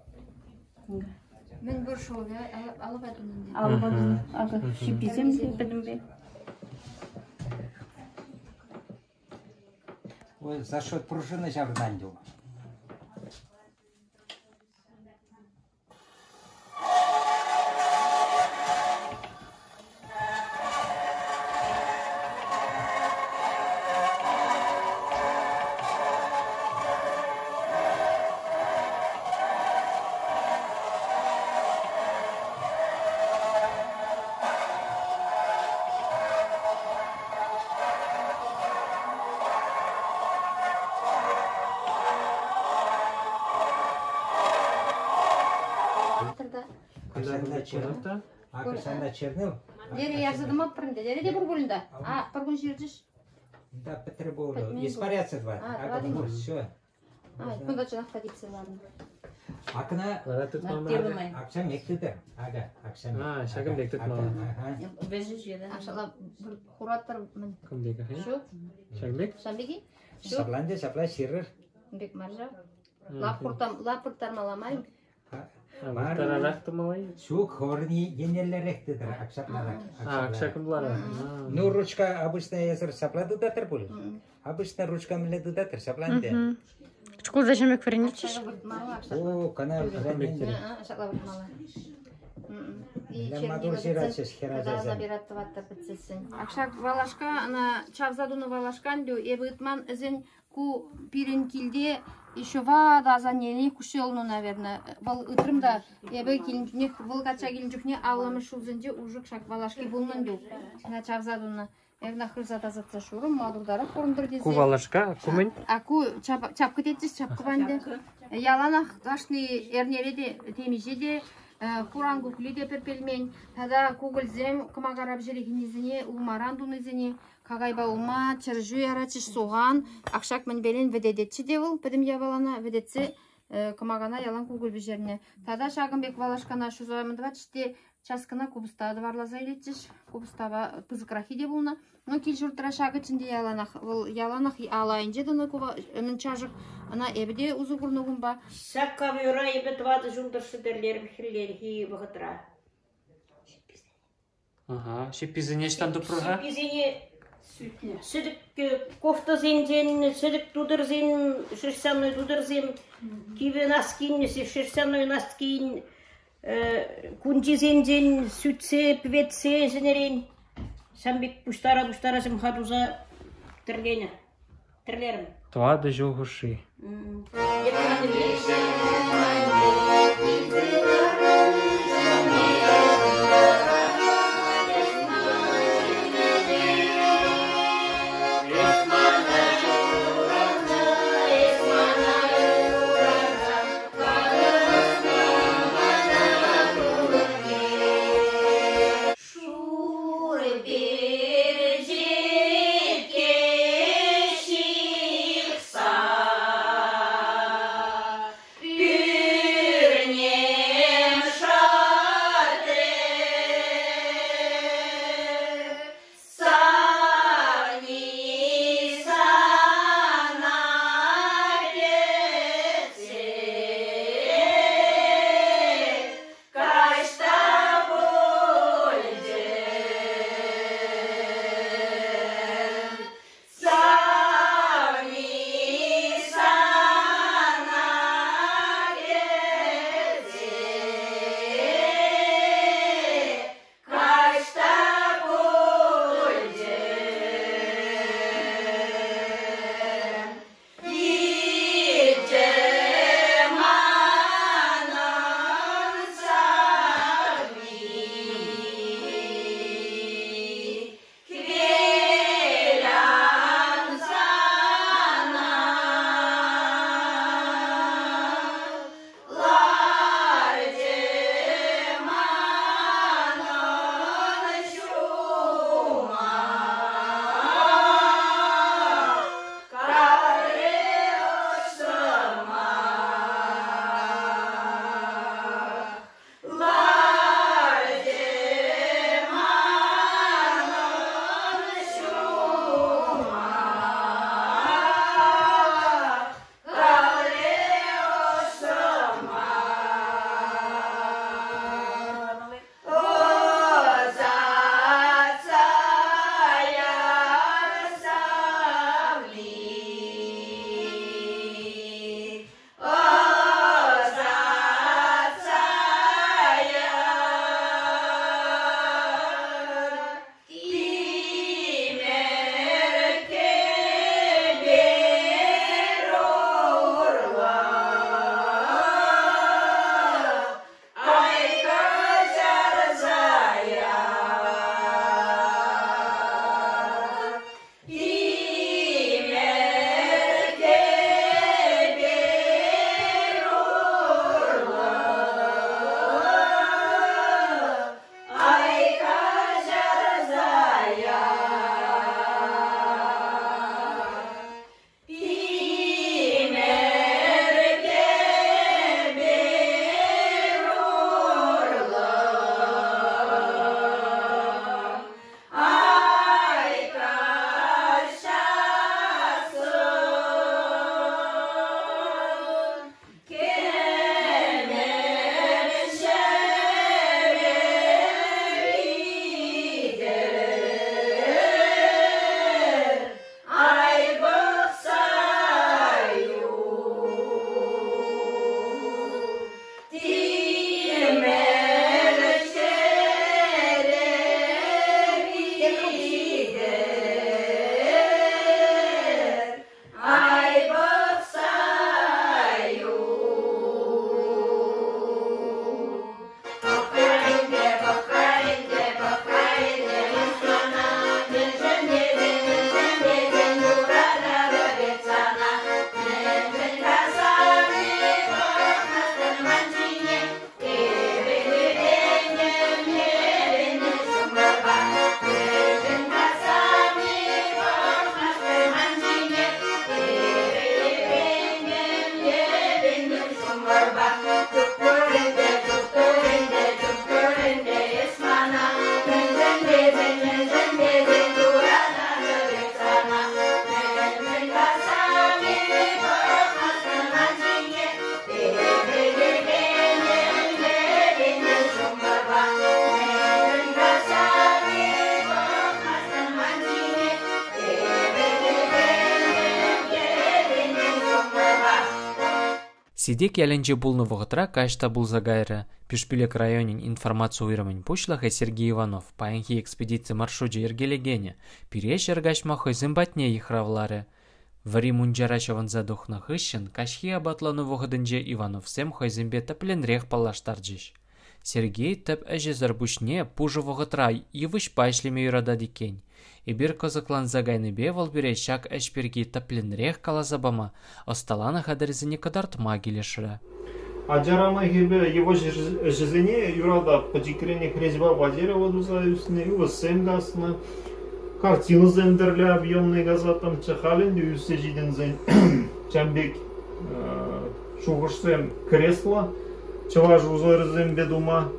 Мен бір шолы, алаба дүнінде. Алаба дүнінде. Ага, шипизем де білім бе. Ой, за счет пружины жаврнандил. Акашанда чернил. Дере ярзадым ап бірінде, дере де бір бөлінді. А, бір күн жердіш. Да, Петр Боулю. Испаряться два. А, два дня. Все. А, күн бачынақта депселарын. Акына, акшам ектіді. Ага, акшам. А, шагым бектік малы. Бежі жеді. Ақшала бір құраттыр мін. Кім бегі? Шу? Шагбек? Шамбеги? Сапланды, сапла ширыр. Бек маржа. Лапыртар маламайым. Тарарақты малай? Шу хорни генерлер ектідір, акшапларак. А, акшакымлары. Ну, ручка обычно езір саплады датыр бұл. Обычно ручка міледі датыр, сапланды. Школ зачем их ферничишь? О, канал ферничишь. Шакла бір мала. Мадур жирачеш, херазазен. Акшак валашка, ана чавзадуны валашкан дю, ебытман ізін ку пиренкилде еще вода за ней кушелну, наверное. Вал утром-да, ебе килинчуне, волгача килинчухне, ауламы шулзенде ужик шак валашки булнын дю. На чавзадуны. Evna hırzada zatsa şurum, mağdurdara korundur dese. Ку валашка, кумын? А ку чапкы тетчис, чапкы банды. Яланах дашны эрнере де, темиже де, куран куклі де перпелмен. Тада кугылзем, кымагарап жерегінезіне, улмарандунезіне, кагайба улма, чыржу ярачыш соған, ақшак мен белен ведедетчі девыл, бідім явалана, ведетсе, кымагана ялан кугыл бежеріне. Тада шагымбек валашкана шузаймындыва чиште, Часкана кубустады варлаза илетчиш, кубустава пызыкрахи де булна. Но кил журтра шагы чінде яланах, яланах алайынже дыны куба чажык, ана эбде узу бурнугумба. Шакка бюра ебет вады жунтыршы дерлерім хиллер хи бұғытра. Ага, шипизіне штан тупруға? Шипизіне сүдік кофта зенден, сүдік тудырзен, шерсяной тудырзен, киве наскин, шерсяной наскин, Кунчизенден сүтсе, пветсе, женерен. Самбек пуштара, пуштара, сем хатуза терлена. Терлерім. Туады жоғыши. Сидек яленче булны вғытра кашта булза гайры. Пешпилек районин информацию уйрымын пушлаха Сергей Иванов паянхи экспедиция маршруджи ергелегене. Пиреш ергашма хойзын батне ихравлары. Вари мунджарачаван задухна хыщен кашхи абатлану вғыдынже Иванов сем хойзынбе тапленрех палаштарджиш. Сергей тәп әже зарбушне пужы вғытра евыш пайшлеме юрада дикен. Ибір козыклан загайны бе волбире шак әшперги тапленрех калазабама, осталаны хадырзыне кадартма келешірі. Аджарама хирбе его жизни юрада подикрене резьба базировала дузаюсны, его сенгасна, картину зендерля объемный газатом чахалин дюсе жиден зен чамбек шугышсем кресло, чаваж узорызем бедума.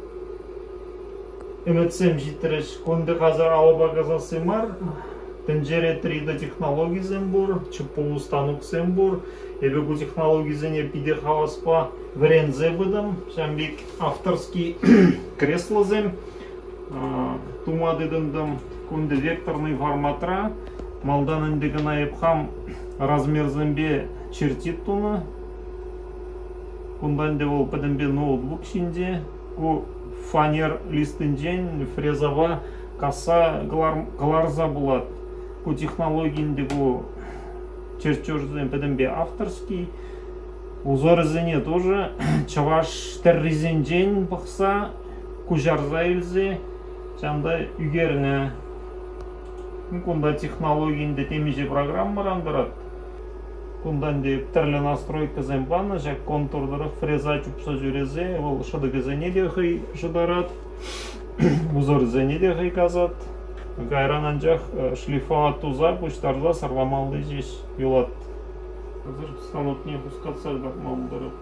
Эметсем житреш конды қазар алаба газасы мар, тенджере три ди технологии зембур, чупу станок зембур, эбегу технологии зене пиде хаваспа врензе выдам, шамбик авторский кресло зем, тумады дындам конды векторный форматра, малдан индегана епхам размер зембе чертит туна, кундан девол падембе ноутбук шинде, ку фанер листінден фрезова каса гларза булат. Ку технологиінде ку чертежден пәдімбе авторский. Узорызыне тоже чаваш терризенден бұқса ку жарза елзе жамда үгеріне. Кунда технологиінде темеже программа рандырат. Кундан де тірлі настройка зембана, жак контурдырық фреза чупса жүрезе, ол шыдығы зәне де хый жыдарат, узор зәне де хый казат. Гайранан жақ шлифа туза, пуштарда сарламалды жеш юлат. Қазір станок не пускатса гақ малдырып.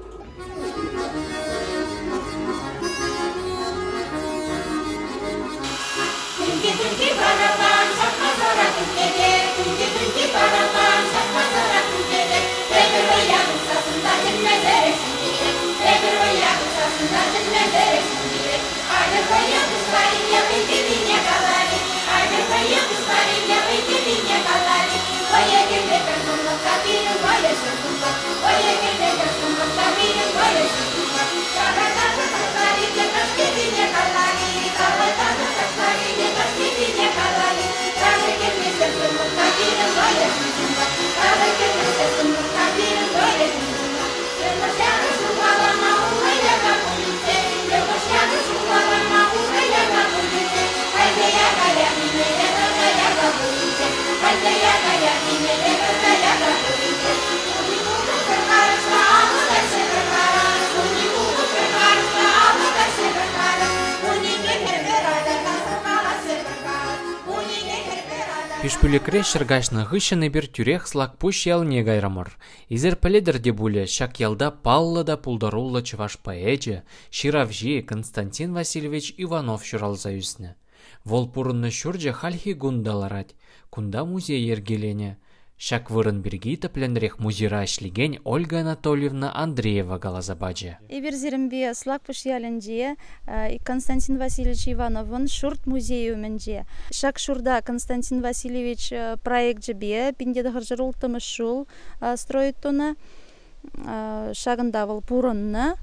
Түнге-түнге барабан, шаққа зора түнкеде, түнге-түнге барабан, шаққа зора түнкеде, бір ойағын сасында жүрмезерексін керек, бір ойағын сасында жүрмезерексін керек. Айды қойын ұстайын, яқын кебіне қалары, айды қойын ұстайын, яқын кебіне қалары. Ойы келбекір сұмлыққа бейін бойы сұмлыққа, ойы келбекір сұмлыққа бейін бойы сұмлыққа. Жағайтағы тастары, екаш кебіне қалары, жағайтағы тастары, екаш кебіне қалары. Тағы келмесе сұмлыққа бейін бойы сұмлыққа, тағы келмесе сұмлыққа бейін бойы сұмлыққа. Елбашағы шуғалама ұлғайяға құлыте, елбашағы шуғалама ұлғайяға құлыте. Қайдаяға яғинеге ұлғайяға құлыте, қайдаяға яғинеге ұлғайяға құлыте. Уни бұлды қырғарышқа алыдай сығырғара, уни бұлды қырғарышқа алыдай сығырғара. Униге хербер айдарға сырғала сығырғара, униге хербер айдарға. Пешпүлекре шыргашны ғышыны бір түрек слакпуш ялне гайрамыр. Изер пәледір де бұлі шак ялда паллы да пулдаруллы чываш поэджі, Ширавжи Константин Васильевич Иванов шыралза үсіні. Вол пурынны шүрже хальхи гундаларад, кунда музей ергелене. Шак вырын біргі тіпленрех музейра ішлеген Ольга Анатольевна Андреева галазабаджи. Иберзерімбе слакпыш ялінде Константин Васильевич Ивановын шурт музей өмінде. Шак шурда Константин Васильевич проект жібе, пиндеді ғыржыр ұлтымыз шул строит тоны. Шагында вол пурынны.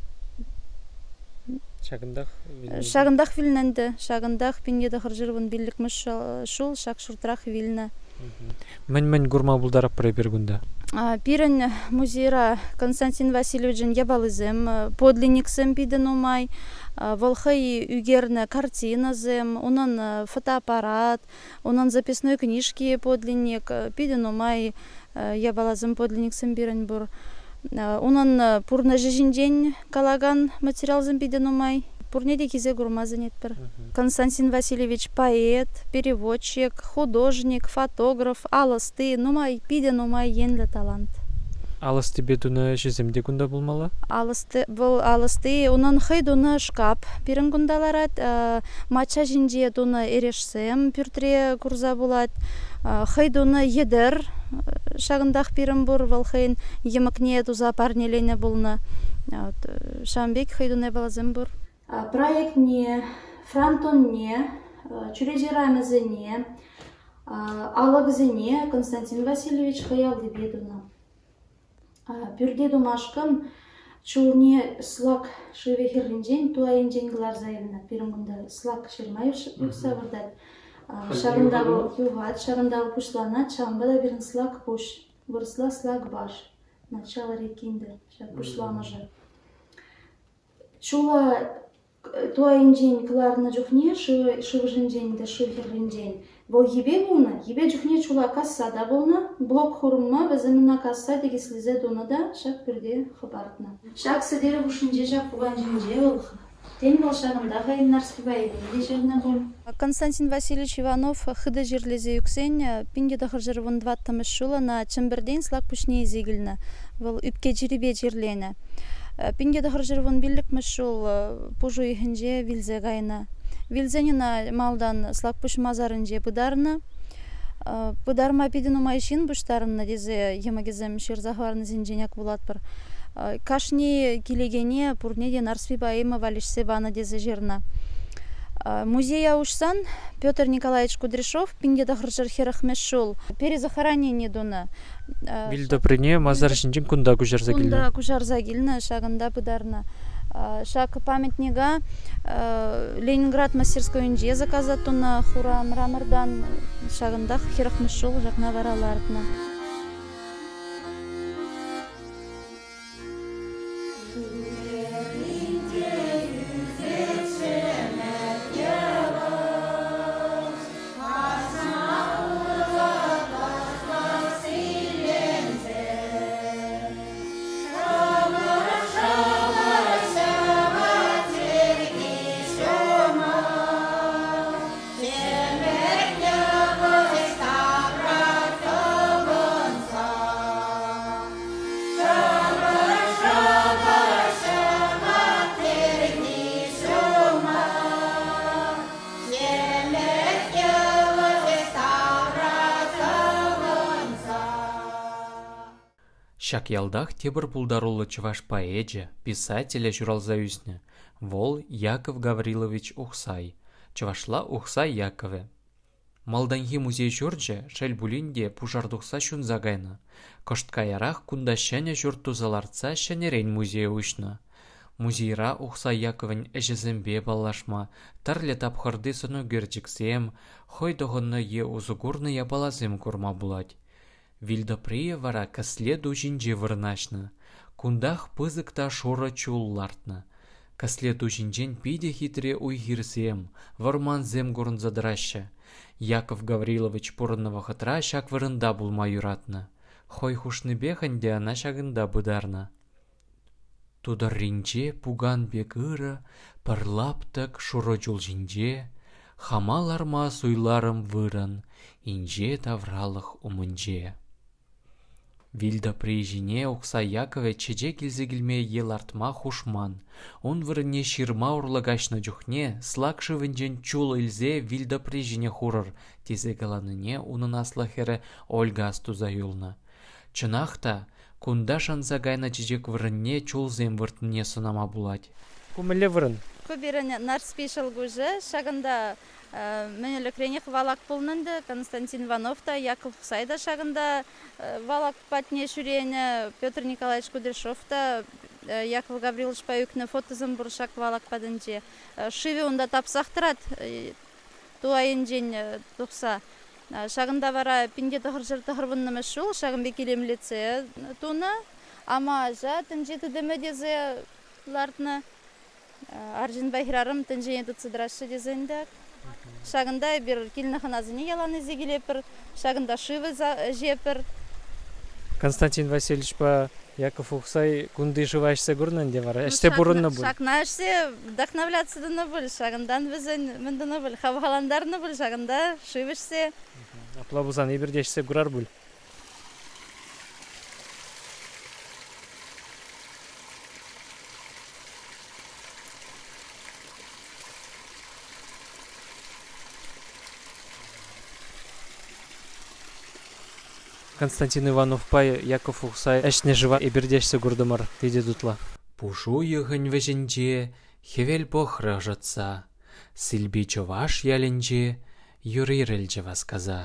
Шагындақ вилненді. Шагындақ пиндеді ғыржырвын білікміз шул, шак шуртрах вилна. Мен-мен гурма булдарап пребергунда. Пирен музейра Константин Васильевичен ябалызым, подлинниксым пиден умай, волхай үгерны картиназым, онан фотоаппарат, онан записной книжки подлинник, пиден умай ябалызым подлинниксым пирен бур. Онан пурна жежинден калаган материалзым пиден умай. Пурнеде кизе гурмазанет бір. Константин Васильевич поэт, переводчик, художник, фотограф, алысты, нумай, пиде нумай енлі талант. Алысты бедуны жеземде күнда болмалы? Алысты, бұл алысты, онын хайдуны шкап пирін күндаларат, матча жинде дуны ерешсем пүртіре күрза болат, хайдуны едір шағындақ пирін бұр, бұл хайын емікне туза парнелене болны. Шамбек хайдуны балазым бұр. Проект не, фронтон не, чурезирамызыне, алыгзыне Константин Васильевич хаялды бедуна. Пюрде думашкам чулне слак шиве херринжен, туайынжен гларзайына. Пирмгунда слак шермайыш савырдат. Шагындагы югат, шагындагы пушланат, шагында бирин слак пуш. Вырсла слак баш. Начало рекинде, шаг пушламыжы. Чула туайынжен кларна жухне, шывыжынжен да шывхерринжен. Бұл ебе болна, ебе жүхне чула кассада болна, блок хурумма бізіміна касса дегеслізе доны да шак бірде хыбартына. Шак сідері бұшынже жак бұған жынже болғы. Тен бол шағында ғайын нарспибай де жеріне бол. Константин Васильевич Иванов хыды жерлезе юксен, пинге дахыр жырвын дваттамыш шула на чымбірден слак пүшне езегіліні. Бұл үпке жиребе жерлені. Пинге дахыр жырвын білікміш шул пұжу ехінже вилзе ғайына. Вилзенина малдан слакпуш мазарынже пыдарына. Пыдарма пидин умайшин буштарына дезе емагезем шерзахварны зинженяк булат бір. Кашни килегене пурнеде нарспиба ема валишсе бана дезе жерна. Музея ушсан Петр Николаевич Кудряшов пинге дахыржыр херахмеш шул. Перезахоронение дуна. Вилда прине мазар шинжин кунда кужарза гилна. Кунда кужарза гилна шагында пыдарна. Шак памятнига Ленинград мастерской үнже заказатуна хура мрамордан шагындах херахмеш шул жақна бараларытна. Шак ялдах тебір пулдарулы чываш поэджа, писателя журалза үсні. Вол Яков Гаврилович Ухсай. Чывашла Ухсай Якове. Малданхи музей журджа шәлбулінде пужардухса шун загайна. Кошткаярах кундашаня журтузаларца шанерен музей үшна. Музейра Ухсай Яковын әжізімбе балашма, тарле тапхырды сыну герджіксем, хой доғынны е узугурны ябалазым курма булать. Вильда прие вара каследу жинже вырнашны. Кундах пызыкта шора чуллартны. Каследу жинжен пиде хитре уйгирсем, варманзем гурн задраща. Яков Гаврилович пурынного хытра шак вырында булма юратны. Хой хушны беханде ана шагында бұдарны. Тудар ринже пуган бегыры, парлаптык шуро жул жинже, хамаларма суйларым вырын, инже тавралық умынже. Вильда приезжине Ухсай Якове чеже килзегілме елартма хушман. Он вырыне ширма урлагашны жүхне, слакшы вінжен чул илзе Вильда приезжине хурыр, тезе галаныне унын аслахері Ольга астуза юлна. Чынақта, кунда шанса гайна чежек вырынне чул зем выртыне сынама булать. Кумеле вырын? Куберіне нарспешіл гүжі, шағында Менелік ренех валак пулнынды, Константин Иванов та, Яков Ухсай да шагында валак патне шүрені, Петр Николаевич Кудряшов та, Яков Гаврилович Паюкны фотозым бұршак валак падынже. Шиве онда тапсақтырат, туайын жен тұқса. Шагында вара пинде тұғыр жыр тұғыр бұннымы шул, шагын бекелемлеце туны, ама жа тінже түдімі дезе лартны, аржын байхирарым тінже енді цыдрашы дезендік. Шагында бір келіні қаназыне яланы зегелепір, шагында шивы жепір. Константин Васильевич па Яков Ухсай күнді жывашса көрнен де бар. Әште бұрынны бұл. Шакна әште вдохновляться дыны бұл, шагындан бізін міндіні бұл, хавғаландарыны бұл, шагында шивышсе. Апла бұзан ебірдешсе көрар бұл. Константин Иванов пай Яков Ухсай әшне жыва ебірдешсе көрдімір, дейді дұтла. Пушу йығын вәжінже, хевел похры жатса, сілбі чуваш ялінже, юриріл жыва сказа.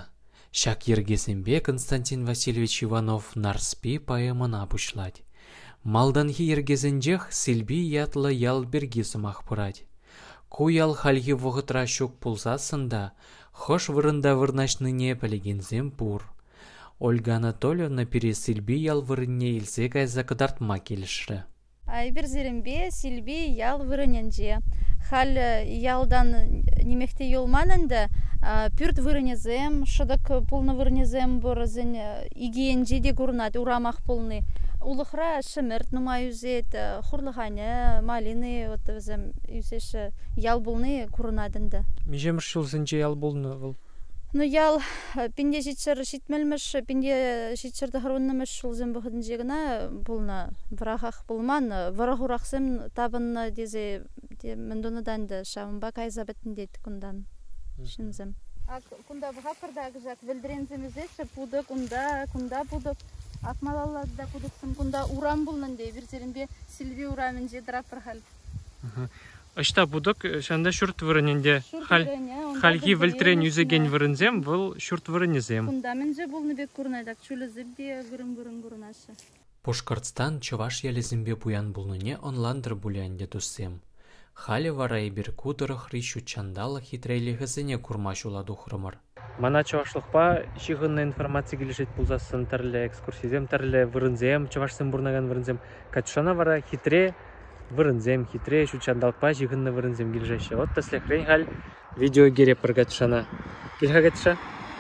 Шак ергесембе Константин Васильевич Иванов нарспи поэмына пушлать. Малданхи ергезенжех силби ятлы ял берги сымақ пырать. Куял хальги вғытра шук пулсасында, хош вырында вырнашныне пілігензем пур. Ольга Анатольевна пере силби ял вырынне илсе кайза кыдартма келішрі. Айбір зерімбе силби ял вырыненже. Хал ялдан немекте йолманында пүрт вырынезем, шыдық пулны вырынезем бұрызын игенже де көрінат, урамақ пулны. Улықра шымырт нумай үзет, хурлығаны, малины, отызым үзеші ял бұлны көрінадынды. Межемір шылзынже ял бұлны бұл? Ну ял пенде житшір шитмелміш, пенде житшірді ғырынымыш шылзын бұғыдын жегіна бұлны варағақ бұлман, варақ ұрақсым табынны дезе міндоныданды шамынба кайза бітін дейті күндан шынзым. Күнда бұға қырдағы жақ вілдірензім үзеші пұдық, күнда пұдық. Акмалаллада кудуксым кунда урам булнан дей биртеринбе силби урамын же драпыр хал. Ашта будук шанда шурт вырыненде халги вилтрен юзеген вырынзем выл шурт вырынезем. Кунда мен же булны бек курнайдак чулызып де гырым-гырым гурынашы. Пушкартстан чуваш ялезембе буян булныне онландыр булянде туссем. Хали варай бир кудырых рищу чандалы хитрейлихізіне курмаш уладу хрымыр. Мана чувашлықпа шиғынна информация келешет бұлзасын тәрлі экскурсизем, тәрлі вырынзем, чувашсын бұрнаган вырынзем. Качшана вара хитре вырынзем, хитре шу чандалпа шиғынна вырынзем келешеші. Вот тасле хрень хал видео гере пыр качшана. Келха качша?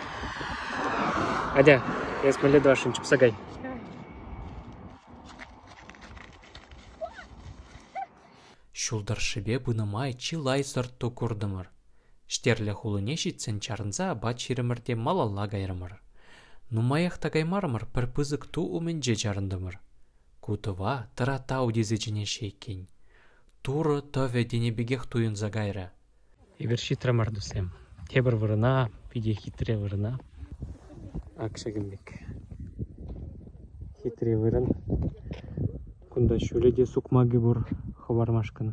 Адя, я смоле дуашын чупсагай. Шулдаршыбе бынымай чилай сыртту курдымыр. Штерлі хулыне шитсен чарынза бат шерімірде малалла гайрымыр. Нумаях тагаймарымыр пір пызык ту уменже жарындымыр. Кутыва тыра тау дезечіне шейкен. Туры төве денебегех туйынза гайры. Ебір шитрамар дусем. Тебір вырына, пиде хитре вырына. Акшагымбек. Хитре вырын. Кунда шөледе сукмаги бур ховармашкын.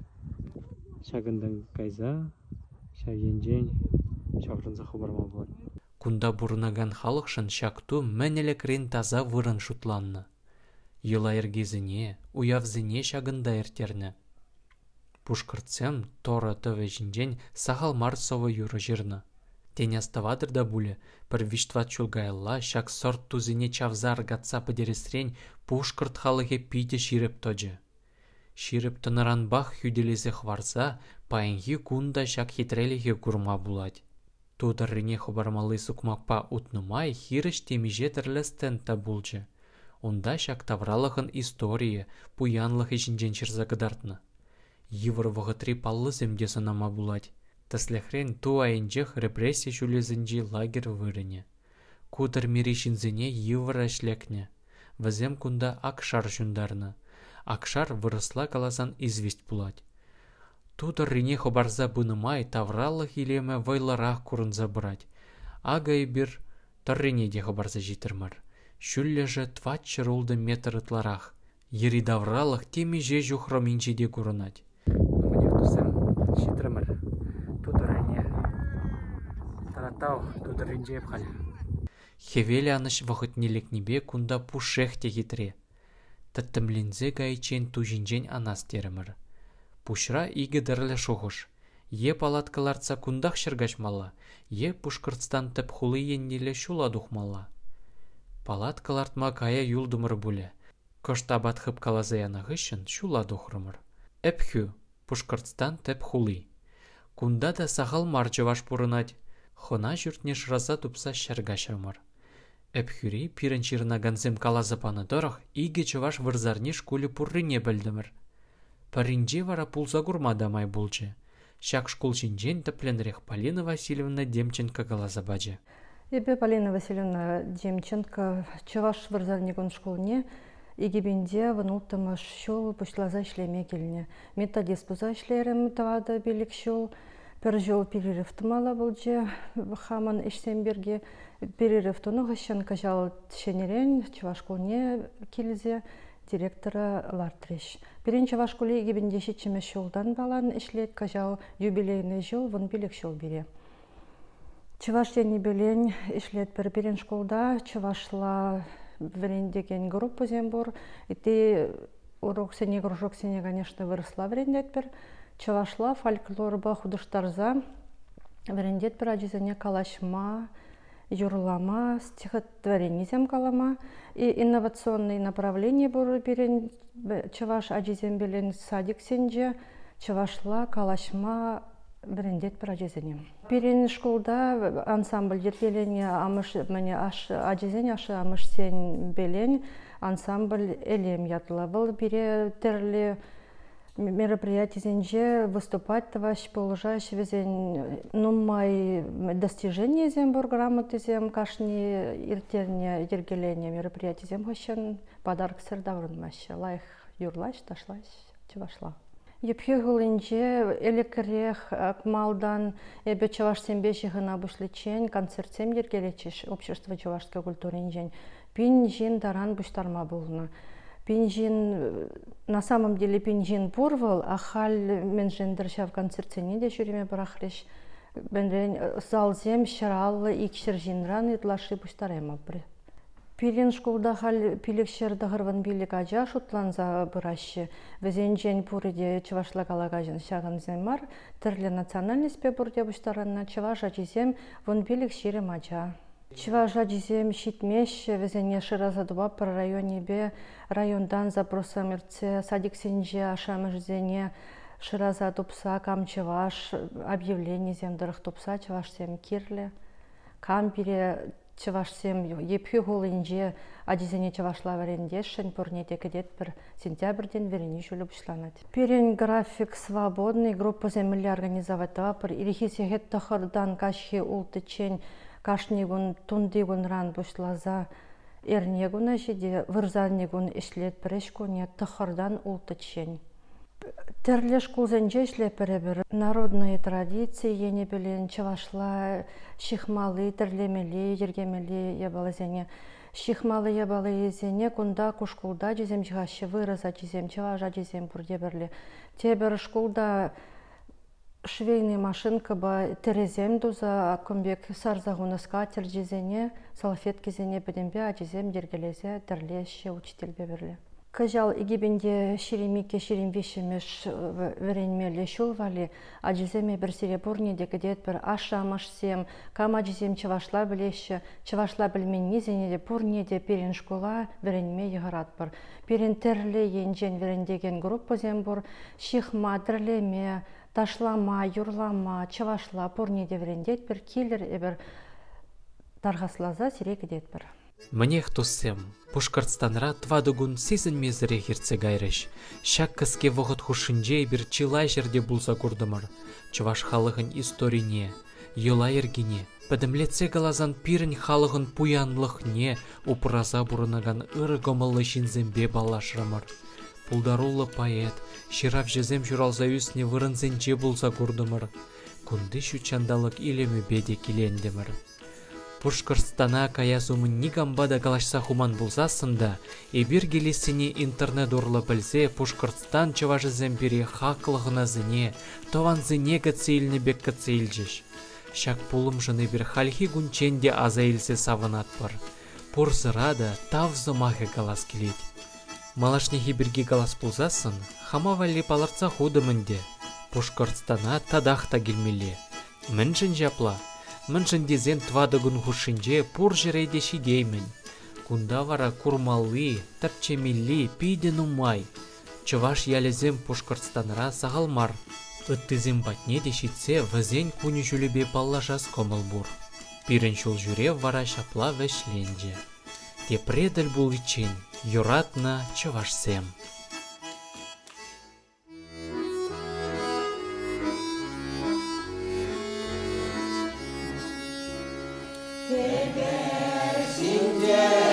Шагындан кайза. Шавенжен, шаврынза хабарма болады. Кунда бурнаган халықшын шакту мәнелекрен таза вырын шутланны. Йыла ергезіне, уявзіне шагында ертерні. Пушкыртсем торы төвежінжен сахал марсовы юры жирны. Тень аставадыр да буле, пір виштват чулгайла шак сорт тузіне чавзар гатса падересрен пушкырт халығы пейте ширеп тоджы. Ширеп тыныран бах хүделезе хварса, паенхи кунда шак хитрелеге курма булать. Тудырыне хабармалы сукмакпа утнымай хирыш темеже тірлістен та булчы. Онда шак тавралығын история, пуянлық ешінжен чырзагыдартны. Йывыр вғытри паллы земде санама булать. Таслехрен ту айынжех репрессия шулезінжи лагер вырыне. Кудыр мирешінзіне йывыр әшлекне. Вазем кунда акшар жундарны. Акшар вырысла каласан известь булать. Тудыр рине хабарза бынымай тавраллық илеме вайларақ курынза бұрать. Ага и бир таррине де хабарза житірмір. Шүллежі тватчыр улды метр ытларақ. Ери давраллық теми же жухроминче де курынать. Мне тусем житірмір. Тудыр рине таратау тудыр ринже епхал. Хевелі аныш вақытнелік небе кунда пушехте хитре. Таттымлинзе гайчен тужинжен анас терімір. Пушра иге дырлы шоғыш. Е палаткаларца кундах шыргашмала, е Пушкартстан тіп хулы еннелі шула дұхмала. Палаткалартма кая юлдымыр бұлі. Кошта батхып калазаяна ғышын шула дұхрымыр. Эпхю, Пушкартстан тіп хулы. Кунда да сағал марчываш бұрынать. Хона жүртне шыраза тупса шыргашамыр. Эпхюри пиренчирна ганзем калазапаны дорық иге чываш вырзарне шкулі пұррыне білдімір. Паринже вара пулса гурмадамай булчы. Шак шкул шинжен тепленрех Полина Васильевна Демченко калазабаджы. Эбе Полина Васильевна Демченко чываш вырзарнегон шкулне егебенде вынылтымыш шол пушлаза ишлеме келіне. Методист пуза ишлерім тавада белік шол. Пір жол перерыв тымала бұлжы хамын ішсенберге перерыв тұны ғышын кажал тішенерен чывашкулне келізе директора Лартреш. Перен чывашкуле егебенде шетчеме шолдан балан ішлет кажал юбилейный жол вон белек шол бере. Чуваш ени белен ишлет бір бірін школда чувашла врен деген группа зембор. И урок сене, кружок сене, конечно, выросла врендет бір. Чувашла фольклорба худыштарза врендет бір ажизене калашма, юрлама, стихотворение зем калама. И инновационные направления буры берен чуваш ажизем белен садик сенже, чувашла калашма брендет projezенем. Перен школда ансамбль дерделение амыш мене аш ажезен ашы амыш сен белен ансамбль элем ятла. Был бире терли мероприятиенже выступать таваш положаешь везен нумай достижения зембор грамоты зем кашни иртерне дерделение мероприятий зем хощен подарок сырдаврын маще лайх юрлаш ташлаш чувашла. Епхе гулынже элекрех акмалдан эбе чаваш сембеши гына бушличен концертсем дергелечиш общество чавашской культуринжен. Пинжин даран буштарма булна. Пинжин на самом деле пинжин порвал, а халь менжен дырша в концертсене де жюриме брахриш. Бенрен залзем шараллы икшер ран итлаши буштарема бри. Пилен школда хал пилекшер дагырван билик ажа шутланза быращы. Везенжен пуриде чавашла калагажын шаган земар, терле национальность пебурде буштаранна чаваш ажизем вон билик ширем ажа. Чаваш ажизем шитмеш везене ширазадуба пар районе бе райондан запроса мерце садик сенже ашамыжзене шираза тупса кам чаваш объявление земдырых тупса чаваш сем кирле кампире чавашсем епхи голынже адизене чавашла варендешен порнете кедет бір сентябрьден верени жулюб шланат. Перен график свободный группа земли организовать тапыр ирихисе хет тахардан кашхи ултычен кашнигун тундигун ран бушлаза эрнегуна жиде вырзаннигун ишлет прешкуне тахардан ултычен. Терлеш кулзенже ишлепер народные традиции ене белен чавашла шихмалы терлемели ергемели ябалазене шихмалы ябалазене кунда кушкулда жезем жигашы вырыза жезем чаважа жезем бурдеберле тебер шкулда швейный машинка ба терезем дуза комбек сарзагуна скатер жезене салфетки зене бедембе ажезем дергелезе терлеше учитель беберле. Кажал игибенде ширимике ширимвишемеш веренмеле шулвали, аджиземе бір серебурне декадет бір ашамашсем, кам аджизем чавашла білеші, чавашла білменне зенеде пурнеде перен школа веренме егарат бір. Перен терле енжен верендеген группа зембур, шихма, терлеме, ташлама, юрлама, чавашла пурнеде верендет бір килер ebir тарғаслаза сирекедет бір. Мне хтосем, Пушкартстанра твадугун сезін мезіре херце гайрыш. Шак кіске вғыт хушынже бір чилай жерде булса курдымыр. Чуваш халығын историне, йола ергене, пәдімлетсе галазан пирін халығын пуянлық не, упыраза бұрынаган ыры гомылы шинзембе балашрамыр. Пулдарулы поэт, ширав жезем журалза үсіне вырынзенже булса курдымыр. Күнді шучандалық илемі беде келендемір. Пушкарстана каясумын нигамбада калашса хуман булсасында, эбир келесіне интернет орлы білсе Пушкарстан чыважы зэмпире хақлығына зіне, тован зіне кәцейліні бек кәцейлжеш. Шак пулым жыны бір хальхи гунченде азайлсе савынат бар. Пурсырада тавзы махы калас келет. Малашнехи бірге калас булсасын, хама валли паларца худымынде. Пушкарстана тадақта келмеле. Міншін жапла. Міншін дезен твадығын хушынже пур жерейде шидеймін. Кунда вара курмалы, тапчемелли, пейден умай. Чываш ялезем Пушкарстанра сағалмар. Ыттызем батне де шитсе візен куні жүлебе паллажас комыл бур. Пирен шул жүре вара шапла вәшленже. Те преділ бұл ичен, юратна чывашсем. Yeah.